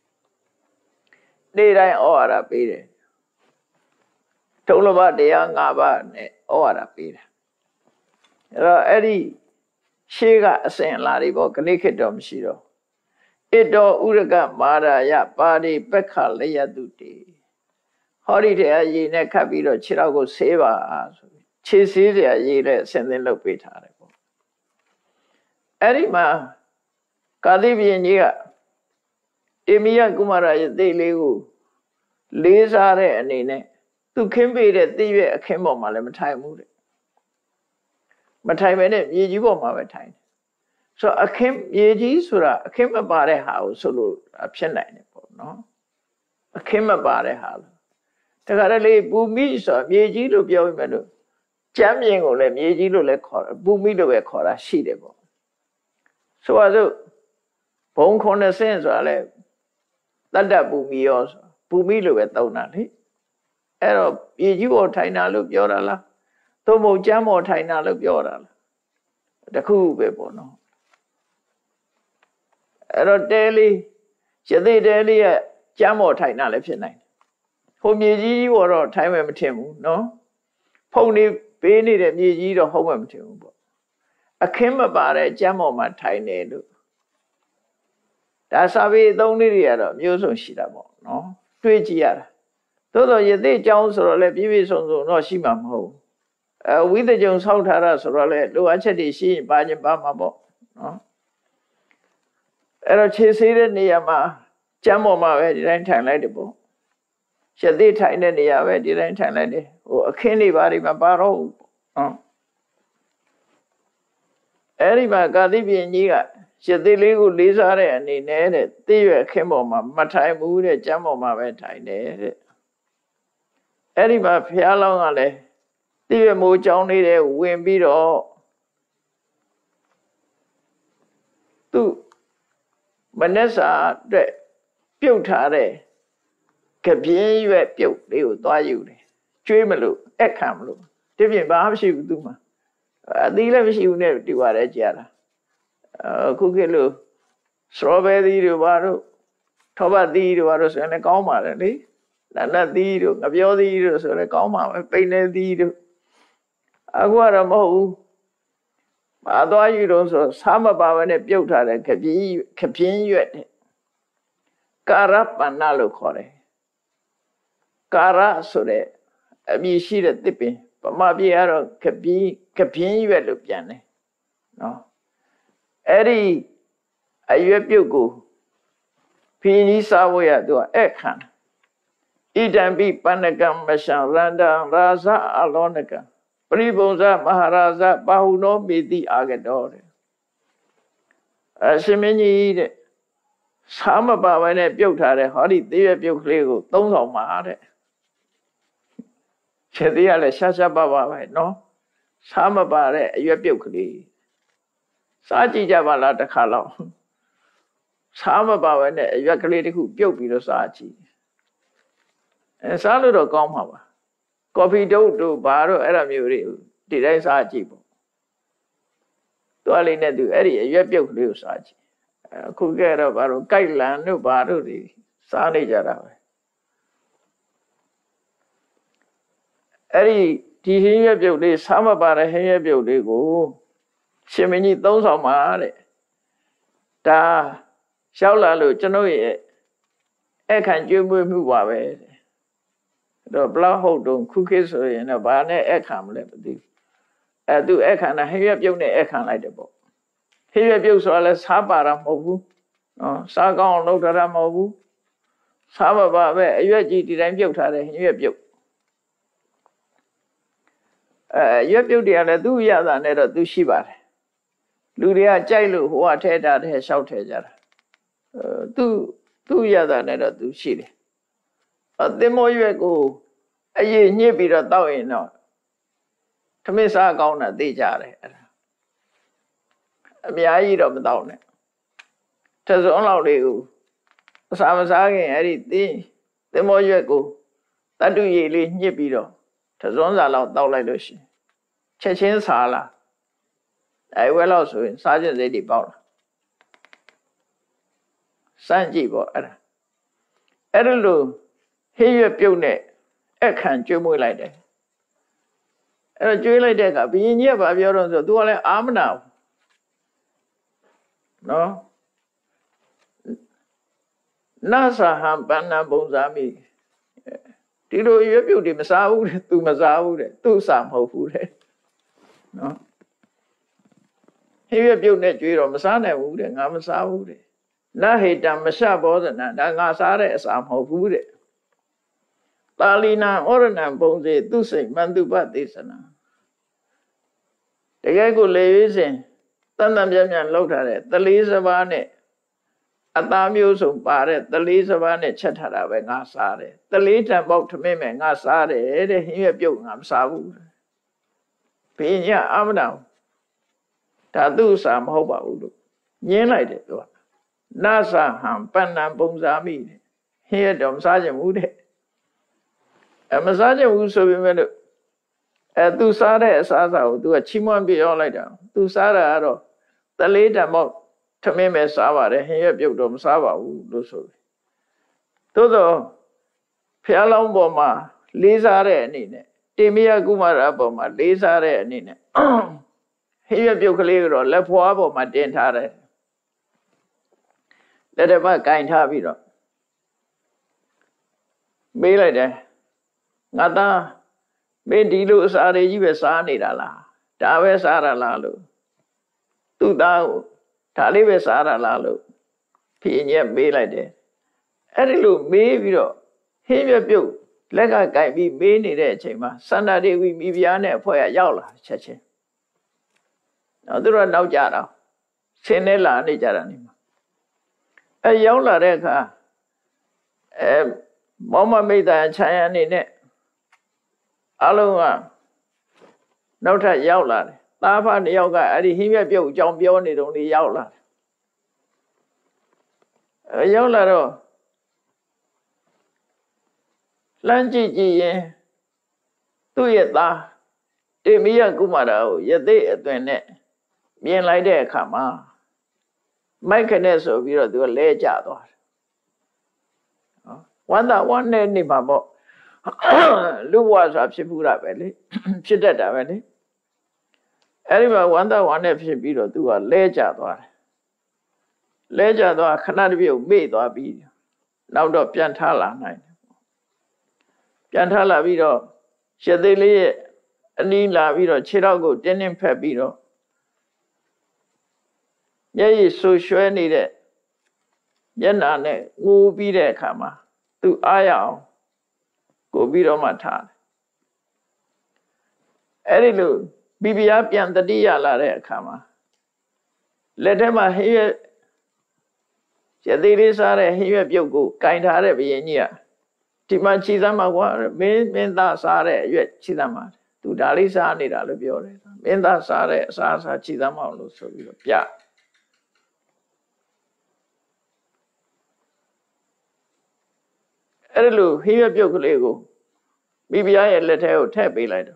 နေ့တိုင်းဩဝါဒပေးတယ်ထုံးလဘတရား၅ပါးနဲ့ဩဝါဒပေးတာအဲ့တော့အဲ့ဒီရှေးကအစဉ်လာတွေပေါ့ခဏခေတ်တော့မရှိတော့ဣတောဥရကမာရာယပါရိပက္ခလယတုတေဟောဒီတရားရည်နဲ့ခတ်ပြီးတော့ခြေထောက်ကိုဆေးပါဆိုပြီးခြေဆေးစရာရည်နဲ့အစဉ်သင်းလုပ်ပေးထားတယ်ပေါ့အဲ့ဒီမှာကာသီဘုရင်ကြီးကတေမိယကုမာရရဲ့သိလေးကိုလေးစားတဲ့အနေနဲ့သူခင်းပေးတဲ့သိရဲ့အခင်းပေါ်မှာလည်းမထိုင်ဘူးတဲ့မထိုင်ပဲနဲ့မြေကြီးပေါ်မှာပဲထိုင်တယ်ဆိုတော့အခင်းမြေကြီးဆိုတာအခင်းမပါတဲ့ဟာကိုဆိုလို့ဖြစ်နိုင်တယ်ပေါ့နော်အခင်းမပါတဲ့ဟာလို့တခါတလေပူမိဆိုတာမြေကြီးလို့ပြောပြီးမှလို့ကျမ်းမြင်ကိုလည်းမြေကြီးလို့လည်းခေါ်တယ်ပူမိလို့ပဲခေါ်တာရှိတယ်ပေါ့ဆိုပါစို့ဘုံ90ဆိုတာလဲတတ္တပူမိရောဆိုပူမိလို့ပဲသုံးတာလေအဲ့တော့မြေကြီးပေါ်ထိုင်တာလို့ပြောတာလားသို့မဟုတ်ကျမ်းပေါ်ထိုင်တာလို့ပြောတာလားတခုပဲပေါ့နော်အဲ့တော့တဲလေးရသေးတဲလေးရဲ့ကျမ်းပေါ်ထိုင်တာလည်းဖြစ်နိုင်တယ်ဟိုမြေကြီးပေါ်တော့ထိုင်မယ်မထင်ဘူးနော်ဖုန်နေပေးနေတဲ့မြေကြီးတော့ဟုတ်မှမထင်ဘူးပေါ့အခင်းမပါတဲ့ကျမ်းပေါ်မှာထိုင်နေလို့ဒါစာပေအသုံးလေးတွေကတော့မျိုးစုံရှိတာပေါ့နော်တွေးကြည့်ရတာသို့တော့ရသေးအကြောင်းဆိုတော့လည်းပြည့်ပြည့်စုံစုံတော့ရှိမှာမဟုတ်ဘူးဝိသကြုံဆောက်ထားတာဆိုတော့လည်းလိုအပ်ချက်တွေရှိရင်ပါခြင်းပါမှာပေါ့နော်အဲ့တော့ခြေဆေးတဲ့နေရာမှာကျမ်းပေါ်မှာပဲဒီတိုင်းထိုင်လိုက်တယ်ပေါ့ရသေးထိုင်တဲ့နေရာပဲဒီတိုင်းထိုင်လိုက်တယ်ဟိုအခင်းတွေဘာတွေမှာပါတော့နော်အဲ့ဒီမှာကာသီဘုရင်ကြီးကရသေးလေးကိုလေးစားတဲ့အနေနဲ့တဲ့သိရွယ်အခင်းပေါ်မှာမထိုင်ဘူးတဲ့ကျမ်းပေါ်မှာပဲထိုင်တယ်တဲ့အဲ့ဒီမှာဘုရားလောင်းကလည်းသိရွယ်မိုးကြောင်းလေးတဲ့ဝင်ပြီးတော့သူမနက်စာအတွက်ပြုတ်ထားတဲ့ကပြင်းရွက်ပြုတ်လေးကိုသွားယူတယ်ကျွေးမလို့အခမ်းမလို့ဒီပြင်ဘာမှမရှိဘူးသူမှာအသီးလည်းမရှိဘူးနဲ့တူပါတယ်ကြာတာအခုခေတ်လို့စထရောဘယ်ရီတို့ဘာတို့ထောပတ်သီးတို့ဘာတို့ဆိုရင်လည်းကောင်းပါတယ်လေလန်နတ်သီးတို့ငပြောသီးတို့ဆိုလည်းကောင်းပါပဲပိန်နေသီးတို့အခုကတော့မဟုတ်ဘူးဘာသွားယူတော့ဆိုစားမပါဘဲနဲ့ပြုတ်ထားတဲ့ခပြင်းရွက်တဲ့ကာရပဏ္ဏလို့ခေါ်တယ်ကာရဆိုတဲ့အမည်ရှိတဲ့သစ်ပင်ဗမာပြည်ကတော့ခပြင်းရွက်လို့ပြန်တယ်နော်အဲ့ဒီအရွက်ပြုတ်ကိုဖီနီးစားဝရသူကအခန့်ဣဒံပိပဏ္ဏကံမရှံရန္တံရာဇအလောနကံပရိပုံဇမဟာရာဇပါဟုနောမေတိအာဂတောတဲ့အရှင်မင်းကြီးတဲ့စားမပါဘဲနဲ့ပြုတ်ထားတဲ့ဟောဒီသေးရပြုတ်ကလေးကိုသုံးဆောင်ပါတဲ့ခြေသေးရလဲရှားရှားပါပါပဲနော်စားမပါတဲ့အရွက်ပြုတ်ကလေးစားကြည့်ကြပါလားတစ်ခါလောက်စားမပါဘဲနဲ့အရွက်ကလေးတစ်ခုပြုတ်ပြီးတော့စားကြည့်စားလို့တော့ကောင်းမှာပါကော်ဖီတုပ်တို့ဘာတို့အဲ့ဒါမျိုးတွေဒီတိုင်းစားကြည့်ပေါ့သွားလေးနဲ့သူအဲ့ဒီအရွက်ပြုတ်ကလေးကိုစားကြည့်အခုကဲတော့ဘာလို့ကြိုက်လန်တို့ဘာတို့တွေစားနေကြတာပဲဒီဟင်းရွက်ပြုတ်လေးစားမပါတဲ့ဟင်းရွက်ပြုတ်လေးကိုရှင်မင်းကြီးသုံးဆောင်ပါတဲ့ဒါလျှောက်လာလို့ကျွန်တော်ရဲ့အခန့်ကျွေးမွေးမှုပါပဲတဲ့တော့ဘလောက်ဟုတ်တုံခုခေတ်ဆိုရင်တော့ဘာနဲ့အခန့်မလဲမသိဘူးသူအခန့်တာဟင်းရွက်ပြုတ်နဲ့အခန့်လိုက်တယ်ပေါ့ဟင်းရွက်ပြုတ်ဆိုတာလဲစားပါတာမဟုတ်ဘူးနော်စားကောင်းအောင်လုပ်ထားတာမဟုတ်ဘူးစားမပါပဲအရွက်ကြီးဒီတိုင်းပြုတ်ထားတဲ့ဟင်းရွက်ပြုတ်ရွက်ပြုတ်တွေကလည်းသူ့ရတာနဲ့တော့သူရှိပါတယ်လူတွေကကြိုက်လို့ဟိုကထဲတာထဲလျှောက်ထဲကြတာသူ့ရတာနဲ့တော့သူရှိတယ်သင်္ဘောရွက်ကိုအရေးညှစ်ပြီးတော့တောက်ရင်တော့ထမင်းစားကောင်းတာသိကြတယ်အဲ့ဒါအများကြီးတော့မတောက်နဲ့တစုံလောက်လေးကိုအစာမစားခင်အဲ့ဒီသင်္ဘောရွက်ကိုတတ္တုရည်လေးညှစ်ပြီးတော့တစုံစာလောက်တောက်လိုက်လို့ရှိရင်ချက်ချင်းစားလာဝဲလောက်ဆိုရင်စားခြင်းစိတ်တွေပေါက်လာစမ်းကြည့်ပေါ့အဲ့ဒါလိုဟင်းရွက်ပြုတ်နဲ့အခန့်ကျွေးမွေးလိုက်တယ်အဲ့တော့ကျွေးလိုက်တဲ့အခါဘုရင်ကြီးကပြောတော့ဆိုသူကလည်းအာမနာဘူးနော်နသဟံပဏ္ဏပုံစံမိဒီလိုရွက်ပြုတ်တွေမစားဘူးတဲ့သူမစားဘူးတဲ့သူ့စာမဟုတ်ဘူးတဲ့နော်ဟင်းရွက်ပြုတ်နဲ့ကျွေးတော့မစားနိုင်ဘူးတဲ့ငါမစားဘူးတဲ့နဟေတံမရှဘောဇနံဒါငါစားတဲ့အစာမဟုတ်ဘူးတဲ့တာလီနာဩရဏံပုံစေသူစိတ်မန္တုပသေသနာတကယ်ကိုလေရွေးစဉ်တန်တန်ပြန်ပြန်လောက်ထားတဲ့တလေးစပါးနဲ့အသားမျိုးစုံပါတဲ့တလေးစပါးနဲ့ချက်ထားတာပဲငါစားတယ်တလေးတံပေါက်ထမင်းမဲ့ငါစားတယ်တဲ့ဟင်းရွက်ပြုတ်ငါမစားဘူးဘင်းရအာမနာဒါသူ့စာမဟုတ်ပါဘူးလို့ညင်းလိုက်တယ်သူကနသဟံပဏ္ဏပုံစံမိတဲ့ဟင်းရွက်တော့မစားချင်ဘူးတဲ့မစားချင်ဘူးဆိုပေမဲ့လို့သူစားတဲ့အစားအစာကိုသူကချီးမွမ်းပြောလိုက်တာသူစားတာကတော့တလေးတံပေါက်ထမင်းပဲစားပါတယ်ဟင်းရွက်ပြုတ်တော့မစားပါဘူးလို့ဆိုပြီးသို့တော့ဖျားလောင်းပေါ်မှာလေးစားတဲ့အနေနဲ့တေမယကုမာရပေါ်မှာလေးစားတဲ့အနေနဲ့ဟင်းရွက်ပြုတ်ကလေးကတော့လက်ဖွားပေါ်မှာတင်ထားတယ်လက်တစ်ပတ်ကင်ထားပြီးတော့မေးလိုက်တယ်ငါသားမင်းဒီလိုအစာတွေကြီးပဲစားနေတာလားဒါပဲစားရလားလို့သူ့သားကိုဒါလေးပဲစားရလားလို့ဖြေညက်မေးလိုက်တယ်အဲ့ဒီလိုမေးပြီးတော့ဟင်းရွက်ပြုတ်လက်ကကင်ပြီးမေးနေတဲ့အချိန်မှာစန္ဒဒေဝီမိဖုရားနဲ့အဖွဲ့ကရောက်လာချက်ချင်းတော့သူတို့နောက်ကြတော့ဆင်းနေလာနေကြတာနေမှာရောက်လာတဲ့အခါမောမမိတ်တန်ခြံရအနေနဲ့အလုံးကနောက်ထပ်ရောက်လာတယ်သားဖနှစ်ယောက်ကအဲ့ဒီဟင်းရွက်ပြုတ်အကြောင်းပြောနေတုန်းလေးရောက်လာတယ်ရောက်လာတော့လမ်းကြည့်ကြည့်ရင်သူ့ရဲ့သားတေမိယကုမာရကိုယသိအသွင်နဲ့မြင်လိုက်တဲ့အခါမှာမိုက်ခနဲ့ဆိုပြီးတော့သူကလဲကျသွားတယ်ဝမ်းနဲ့နေမှာပေါ့လူဘဝဆိုတာဖြစ်ဘူးတာပဲလေဖြစ်တတ်တာပဲလေအဲ့ဒီမှာဝမ်းနဲ့ဖြစ်ပြီးတော့သူကလဲကျသွားတယ်လဲကျသွားခဏတစ်ပြုတ်မေ့သွားပြီးနောက်တော့ပြန်ထားလာနိုင်တယ်ပြန်ထားလာပြီးတော့ရှစ်သိန်းလေးရဲ့အနီးလာပြီးတော့ခြေထောက်ကိုတင်းတင်းဖက်ပြီးတော့မျက်ရည်ဆူရွှဲနေတဲ့မျက်နှာနဲ့ငိုပြီးတဲ့အခါမှာသူအားရအောင်ကိုပြီးတော့မှထားတယ်အဲ့ဒီလိုမိဖုရားပြန်တတိယလာတဲ့အခါမှာလက်ထဲမှာဟင်းရွက်ရသေးလေးစားတဲ့ဟင်းရွက်ပြုတ်ကိုကင်ထားတဲ့ဘုရင်ကြီးကဒီမှာခြိသမ်းမှာကွာမင်းသားစားတဲ့အရွက်ခြိသမ်းမှာသူဒါလေးစားနေတာလို့ပြောတယ်မင်းသားစားတဲ့အစားခြိသမ်းမအောင်လို့ဆိုပြီးတော့ပြအဲ့လိုဟင်းရွက်ပြုတ်ကလေးကိုမိဖုရားရဲ့လက်ထဲကိုထည့်ပေးလိုက်တော့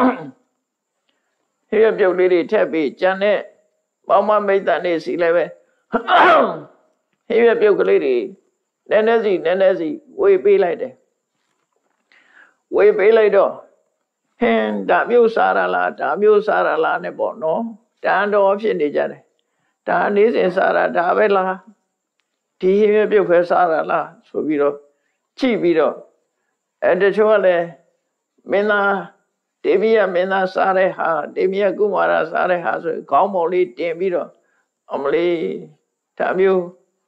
ဟင်းရွက်ပြုတ်လေးတွေထည့်ပေးကြံတဲ့ပေါင်းမမိတ်တန်နေစီလည်းပဲဟင်းရွက်ပြုတ်ကလေးတွေနည်းနည်းစီဝေပေးလိုက်တယ်ဝေပေးလိုက်တော့ဟင်ဒါမျိုးစားရလားဒါမျိုးစားရလားနဲ့ပေါ့နော်တန်တော်ဖြစ်နေကြတယ်ဒါနေ့စဉ်စားရဒါပဲလားဒီဟင်းပြုတ်ခဲစားရလားဆိုပြီးတော့ကြည့်ပြီးတော့တချို့ကလည်းမင်းသားတေမီယမင်းသားစားတဲ့ဟာတေမီယကုမာရစားတဲ့ဟာဆိုခေါင်းပေါ်လေးတင်ပြီးတော့အမလေးဒါမျိုး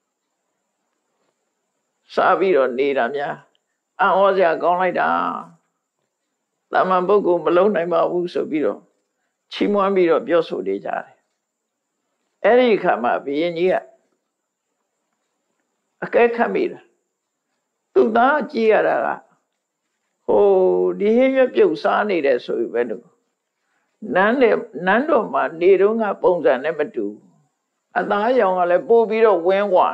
စားပြီးတော့နေတာများအံ့ဩစရာကောင်းလိုက်တာတာမန်ပုဂ္ဂိုလ်မလုံးနိုင်ပါဘူးဆိုပြီးတော့ချီးမွမ်းပြီးတော့ပြောဆိုနေကြတယ်အဲ့ဒီခါမှာဘုရင်ကြီးကအကဲခတ်မိတာသူသားကြည့်ရတာကဟိုဒီဟင်းရွက်ပြုတ်စားနေတယ်ဆိုပြီးပဲလို့နန်းတော်မှာနေတော့ကပုံစံနဲ့မတူအသားရောင်ကလည်းပို့ပြီးတော့ဝင်းဝါ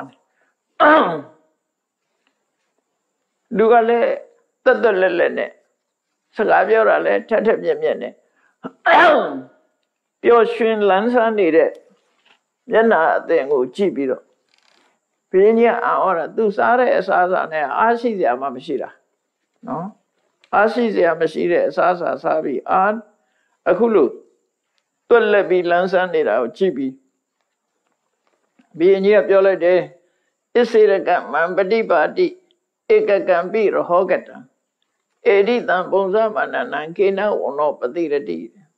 လူကလည်းတက်တက်လက်လက်နဲ့စကားပြောတာလည်းထက်ထက်မြက်မြက်နဲ့ပျော်ရွှင်လန်းဆန်းနေတဲ့မျက်နှာအသင်ကိုကြည့်ပြီးတော့ဘုရင်ကြီးအော်တာသူစားတဲ့အစားအစာနဲ့အားရှိစရာမှမရှိတာနော်အားရှိစရာမရှိတဲ့အစားအစာစားပြီးအခုလို့တွက်လက်ပြီးလန်းဆန်းနေတာကိုကြည့်ပြီးဘုရင်ကြီးကပြောလိုက်တယ်ဣစေရကမံပฏิပါတိဧကကံပိရဟောကတံဧဒိတံပုံစမနနံကေနဝနောပတိရတိ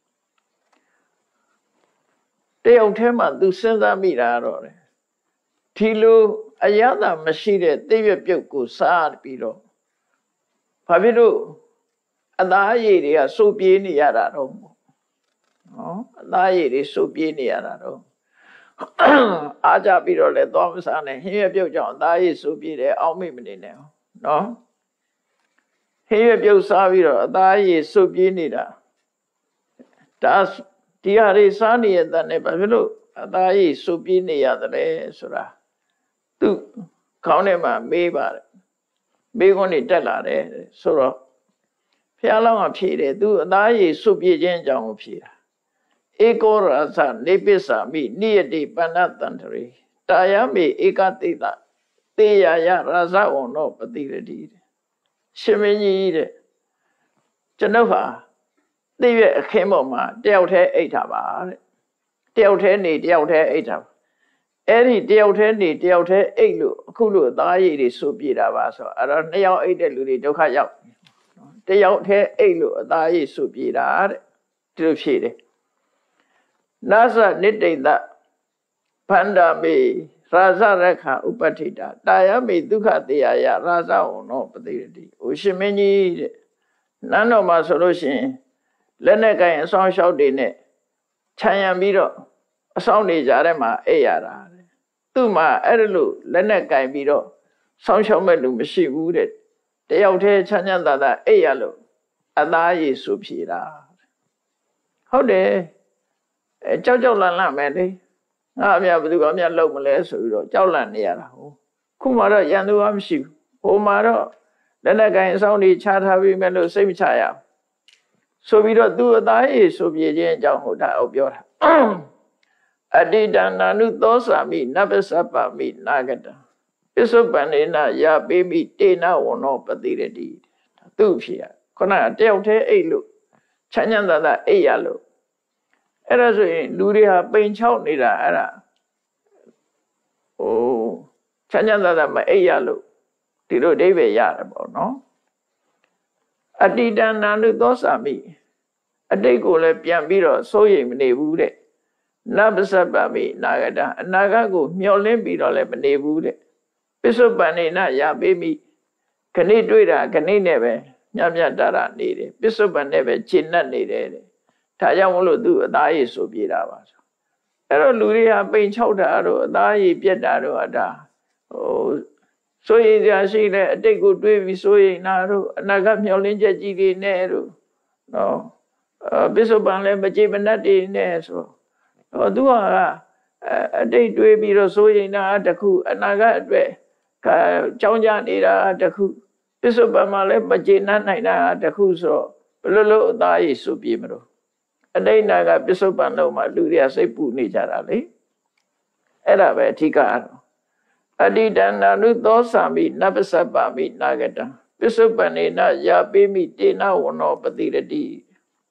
တယောက်တည်းမှာသူစဉ်းစားမိတာတော့တယ်ဒီလိုအရသာမရှိတဲ့သိရွက်ပြုတ်ကိုစားပြီးတော့ဘာဖြစ်လို့အသားအရည်တွေကစိုးပြေးနေရတာတော့နော်အသားအရည်တွေစိုးပြေးနေရတာတော့အားကြပြီးတော့လဲသွားမစားနဲ့ဟင်းရွက်ပြုတ်ကြောင့်အသားအရည်စိုးပြေးတယ်အောက်မိတ်မနေနဲ့နော်ဟင်းရွက်ပြုတ်စားပြီးတော့အသားအရည်စိုးပြေးနေတာဒါဒီဟာတွေစားနေရတဲ့နဲ့ဘာဖြစ်လို့အသားအရည်စိုးပြေးနေရတယ်ဆိုတာသူခေါင်းထဲမှာမေးပါတယ်မေးခွန်းတွေတက်လာတယ်ဆိုတော့ဘုရားလောင်းကဖြေတယ်သူအသားရည်စွပြေခြင်းအကြောင်းကိုဖြေတာဧကောရသနေပစ္ဆာမိနိယတိပဏ္ဏတန္တရေတာယမေဧကတိတတေယယရဇဝံနောပတိရတိရှင်မင်းကြီးတဲ့ကျွန်ုပ်ဟာသိရဲ့အခင်းပေါ်မှာတယောက်တည်းအိတ်တာပါတဲ့တယောက်တည်းနေတယောက်တည်းအိတ်တာအဲ့ဒီတယောက်တည်းနေတယောက်တည်းအိတ်လို့အခုလို့အသားရည်တွေစွပြေတာပါဆိုအဲ့တော့နှစ်ယောက်အိတ်တဲ့လူတွေဒုက္ခရောက်တယောက်တည်းအိတ်လို့အသားရည်စွပြေတာတဲ့ဒီလိုဖြေတယ်နာသနိတိတဗန္ဒမေရာဇရခဥပဋ္ဌိတာတာယမေဒုက္ခတေယယရာဇဝံနောပတိရတိဟိုရှင်မင်းကြီးတဲ့နန်းတော်မှာဆိုလို့ရှိရင်လက်နဲ့ကိုင်အဆောင်လျှောက်တွေနဲ့ခြံရံပြီးတော့အဆောင်နေကြတဲ့မှာအိပ်ရတာတဲ့သူ့မှာအဲ့လိုလက်နဲ့ကိုင်ပြီးတော့ဆောင်းလျှောက်မဲ့လူမရှိဘူးတဲ့တယောက်တည်းချမ်းချမ်းသာသာအိပ်ရလို့အသားရည်ဆူဖြေတာဟုတ်တယ်ကြောက်ကြောက်လန့်လန့်ပဲလေငါအမြဘယ်သူကအမြလုံမလဲဆိုပြီးတော့ကြောက်လန့်နေရတာဟုတ်ခုမှတော့ရန်သူကမရှိဘူးဟိုမှာတော့လက်နဲ့ကိုင်အဆောင်တွေခြားထားပြီးမဲ့လို့စိတ်မချရဆိုပြီးတော့သူအသားရည်ဆူပြေခြင်းအကြောင်းဟိုဒါအောင်ပြောတာအတ္တိတနာနုသောစာမိနဗ္ဗစပ္ပမိနာဂတံပစ္စုပန်နေနယာပေမိတေနဝနောပတိရတိသူ့ဖြစ်ရခုနကတယောက်တည်းအိတ်လို့ချမ်းချမ်းသာသာအိတ်ရလို့အဲ့ဒါဆိုရင်လူတွေဟာပိန်ချောက်နေတာအဲ့ဒါဟိုချမ်းချမ်းသာသာမအိတ်ရလို့ဒီလိုအဓိပ္ပာယ်ရတယ်ပေါ့နော်အတ္တိတနာနုသောစာမိအတိတ်ကိုလည်းပြန်ပြီးတော့စိုးရိမ်မနေဘူးတဲ့နဗ္ဗစပ္ပမိနာဂတံအနာဂတ်ကိုမျှော်လင့်ပြီးတော့လည်းမနေဘူးတဲ့ပစ္စုပန်နေနယာပေမိခဏတွေ့တာခဏနဲ့ပဲညံ့ညံ့တာတာနေတယ်ပစ္စုပန်နဲ့ပဲရှင်းတ်နေတယ်တဲ့ဒါကြောင့်မလို့သူအသားရည်ဆိုပြေတာပါဆိုအဲ့တော့လူတွေဟာပိန်ချောက်တာတို့အသားရည်ပြက်တာတို့အတာဟိုစိုးရိမ်ကြရှိတဲ့အတိတ်ကိုတွေးပြီးစိုးရိမ်တာတို့အနာဂတ်မျှော်လင့်ချက်ကြီးတွေနဲ့တို့နော်ပစ္စုပန်လည်းမကြေမနတ်တွေနဲ့ဆိုသူကအတိတ်တွေးပြီးတော့စိုးရိမ်တာတခုအနာဂတ်အတွက်ကြောင်းကြနေတာတခုပစ္စုပန်မှာလည်းမကြေနပ်နိုင်တာတခုဆိုတော့ဘယ်လိုအသားရည်ဆိုပြေမလို့အတိတ်နာကပစ္စုပန်လုံးမှာလူတွေကစိတ်ပူနေကြတာလေအဲ့ဒါပဲအဓိကတော့အတ္တိတနာနုသောစာမိနဗ္ဗစပ္ပမိနာဂတံပစ္စုပန်နေနယာပေမိတေနဝနောပတိရတိ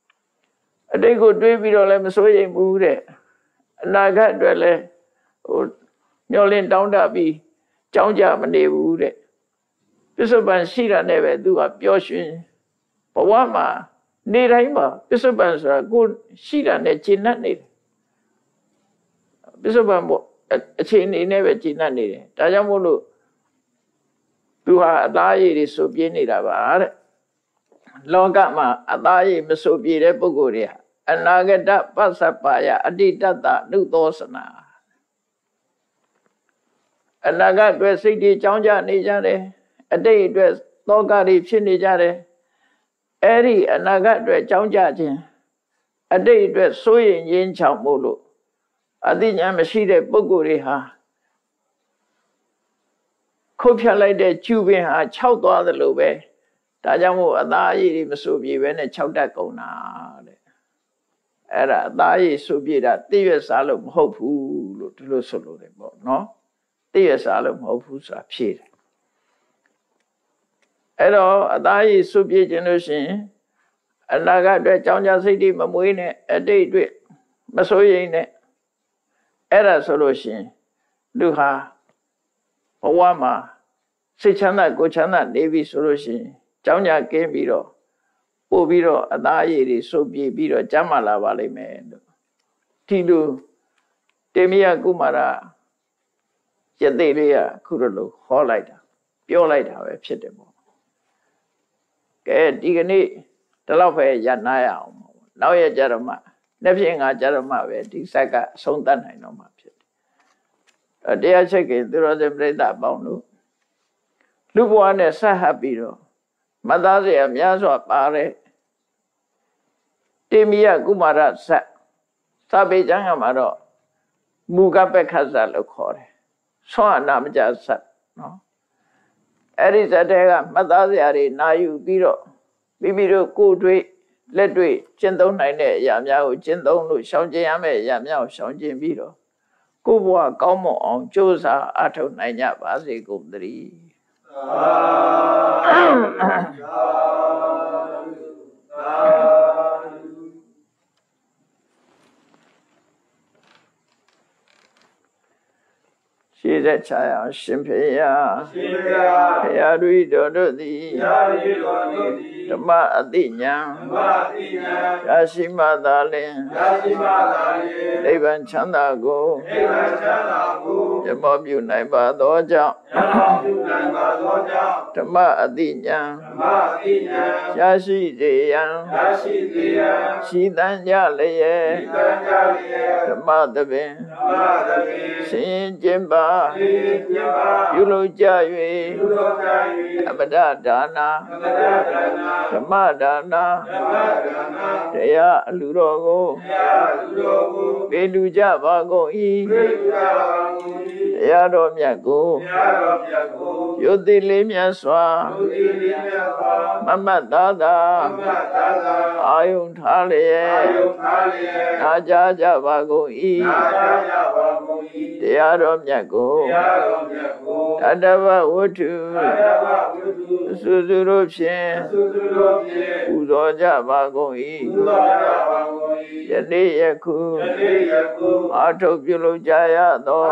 အတိတ်ကိုတွေးပြီးတော့လည်းမစိုးရိမ်ဘူးတဲ့အနာဂတ်အတွက်လည်းမျောလင့်တောင်းတပြီးကြောင်းကြမနေဘူးတဲ့ပစ္စုပန်ရှိတာနဲ့ပဲသူကပျော်ရွှင်ဘဝမှာနေတိုင်းမှာပစ္စုပန်ဆိုတာကိုရှိတာနဲ့ကျင့်တတ်နေတယ်ပစ္စုပန်ပေါ့အခြေအနေနဲ့ပဲကျင့်တတ်နေတယ်ဒါကြောင့်မို့လို့သူဟာအသားရည်တွေစုပ်ပြေးနေတာပါတဲ့လောကမှာအသားရည်မစုပ်ပြေးတဲ့ပုဂ္ဂိုလ်တွေဟာအနာဂတပစ္စပါယအတိတတနုသောစနာအနာဂတ်အတွက်စိတ်တွေကြောင်းကြနေကြတယ်အတိတ်အတွက်သောကတွေဖြစ်နေကြတယ်အဲ့ဒီအနာဂတ်အတွက်ကြောင်းကြခြင်းအတိတ်အတွက်စိုးရိမ်ရင်းချောင်မို့လို့အသိဉာဏ်မရှိတဲ့ပုဂ္ဂိုလ်တွေဟာခုတ်ဖြတ်လိုက်တဲ့ကျူပင်ဟာခြောက်သွားသလိုပဲဒါကြောင့်မို့အသားရည်တွေမစိုးပြေပဲနဲ့ခြောက်တတ်ကုန်တာတဲ့အဲ့ဒါအသားရည်စိုးပြေတာသိရစားလို့မဟုတ်ဘူးလို့ဒီလိုဆိုလို့တယ်ပေါ့နော်သိရစားလို့မဟုတ်ဘူးဆိုတာဖြေတယ်အဲ့တော့အသားရည်စိုးပြေခြင်းလို့ရှိရင်အနာဂတ်အတွက်ကြောင်းကြစိတ်တွေမမွေးနဲ့အတိတ်အတွက်မစိုးရိမ်နဲ့အဲ့ဒါဆိုလို့ရှိရင်လူဟာဘဝမှာစိတ်ချမ်းသာကိုယ်ချမ်းသာနေပြီဆိုလို့ရှိရင်ကြောင်းကြကင်းပြီးတော့ပို့ပြီးတော့အသားရည်တွေစုပ်ပြေပြီးတော့ကျမ်းမာလာပါလိမ့်မယ်လို့ဒီလိုတေမယကုမာရယသိလေးကခုလိုဟောလိုက်တာပြောလိုက်တာပဲဖြစ်တယ်ပေါ့ကဲဒီကနေ့ဒီလောက်ပဲရနာရအောင်ပေါ့နောက်ရကြတော့မှနှစ်ဖြင့်ငါကြတော့မှပဲဒီစက်ကအဆုံးသတ်နိုင်တော့မှဖြစ်တယ်တရားချက်ကသူတော်စင်ပြိဿအပေါင်းတို့လူဘဝနဲ့ဆက်ဟပ်ပြီးတော့မသားစရာများစွာပါတဲ့တေမယကုမာရဆက်စာပေကျမ်းကမှာတော့မူကပက္ခဇတ်လို့ခေါ်တယ်ဆွမ်းအနာမကြဆက်နော်အဲ့ဒီဇတ်တွေကမသားစရာတွေနာယူပြီးတော့မိမိတို့ကိုယ်တွေ့လက်တွေ့ကျင့်သုံးနိုင်တဲ့အရာများကိုကျင့်သုံးလို့ရှောင်ကျဉ်ရမယ့်အရာများကိုရှောင်ကျဉ်ပြီးတော့ကိုယ်ဘဝကောင်းမွန်အောင်ကြိုးစားအထောက်နိုင်ကြပါစေကုန်သတည်းရှေးတဲ့ချာရရှင်ဖေယဘုရားတို့တို့သည်ဓမ္မအတိညာရရှိမှသာလင်နိဗ္ဗာန်ချမ်းသာကိုရမောပြုနိုင်ပါသောကြောင့်ဓမ္မအတိညာရရှိစေရန်ရှိတန်ကြလျက်ဓမ္မသဘင်ဆင်ကျင်ပါပြုလုပ်ကြ၍အပဒဒါနာဓမ္မဒါနာတရားအလူတော်ကိုပေးလူကြပါကုန်၏တရားတော်မြတ်ကိုယုတိလေးမြတ်စွာမမတ်သားသာအာယုန်ထားလျက်နာကြားကြပါကုန်၏တရားတော်မြတ်ကိုတတဝဝတ္ထုစုစုတို့ဖြင့်ပူဇော်ကြပါကုန်၏ယနေ့ယခုအာထုတ်ပြုလုပ်ကြရသော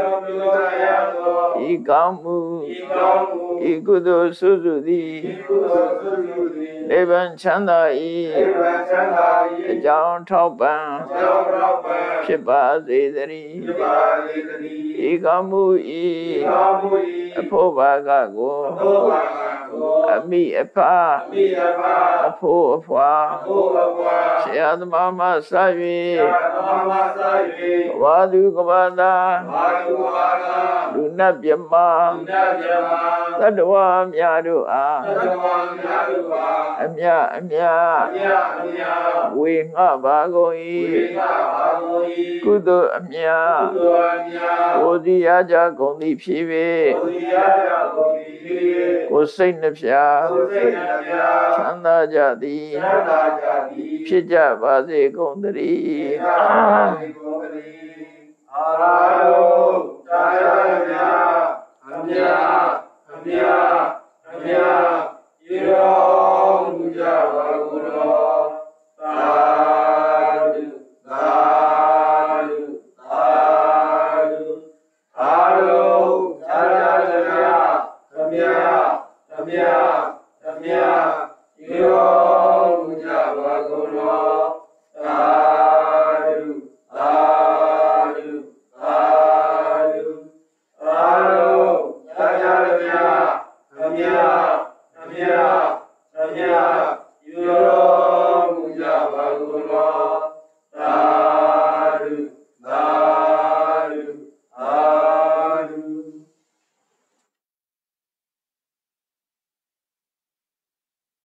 ဤကောင်းမှုဤကုသိုလ်စုစုသည်နိဗ္ဗာန်ချမ်းသာ၏အကြောင်းထောက်ပံ့ဖြစ်ပါစေသတည်းဤကောင်းမှုဤအဖို့ဘာကကိုအမိအဖအဖို့အဖွာဆရာသမားမှစ၍ဝါသူကဘာသာလူနတ်မြမသတ္တဝါများတို့အားအမြအမြဝေငှပါကုန်၏ကုသိုလ်အမြဝိဇိယကြကုန်သည်ဖြစ်၍ကိုယ်စိတ်နှဖျားချမ်းသာကြသည်ဖြစ်ကြပါစေကုန်သတည်းအာရုံသာရမြအမြ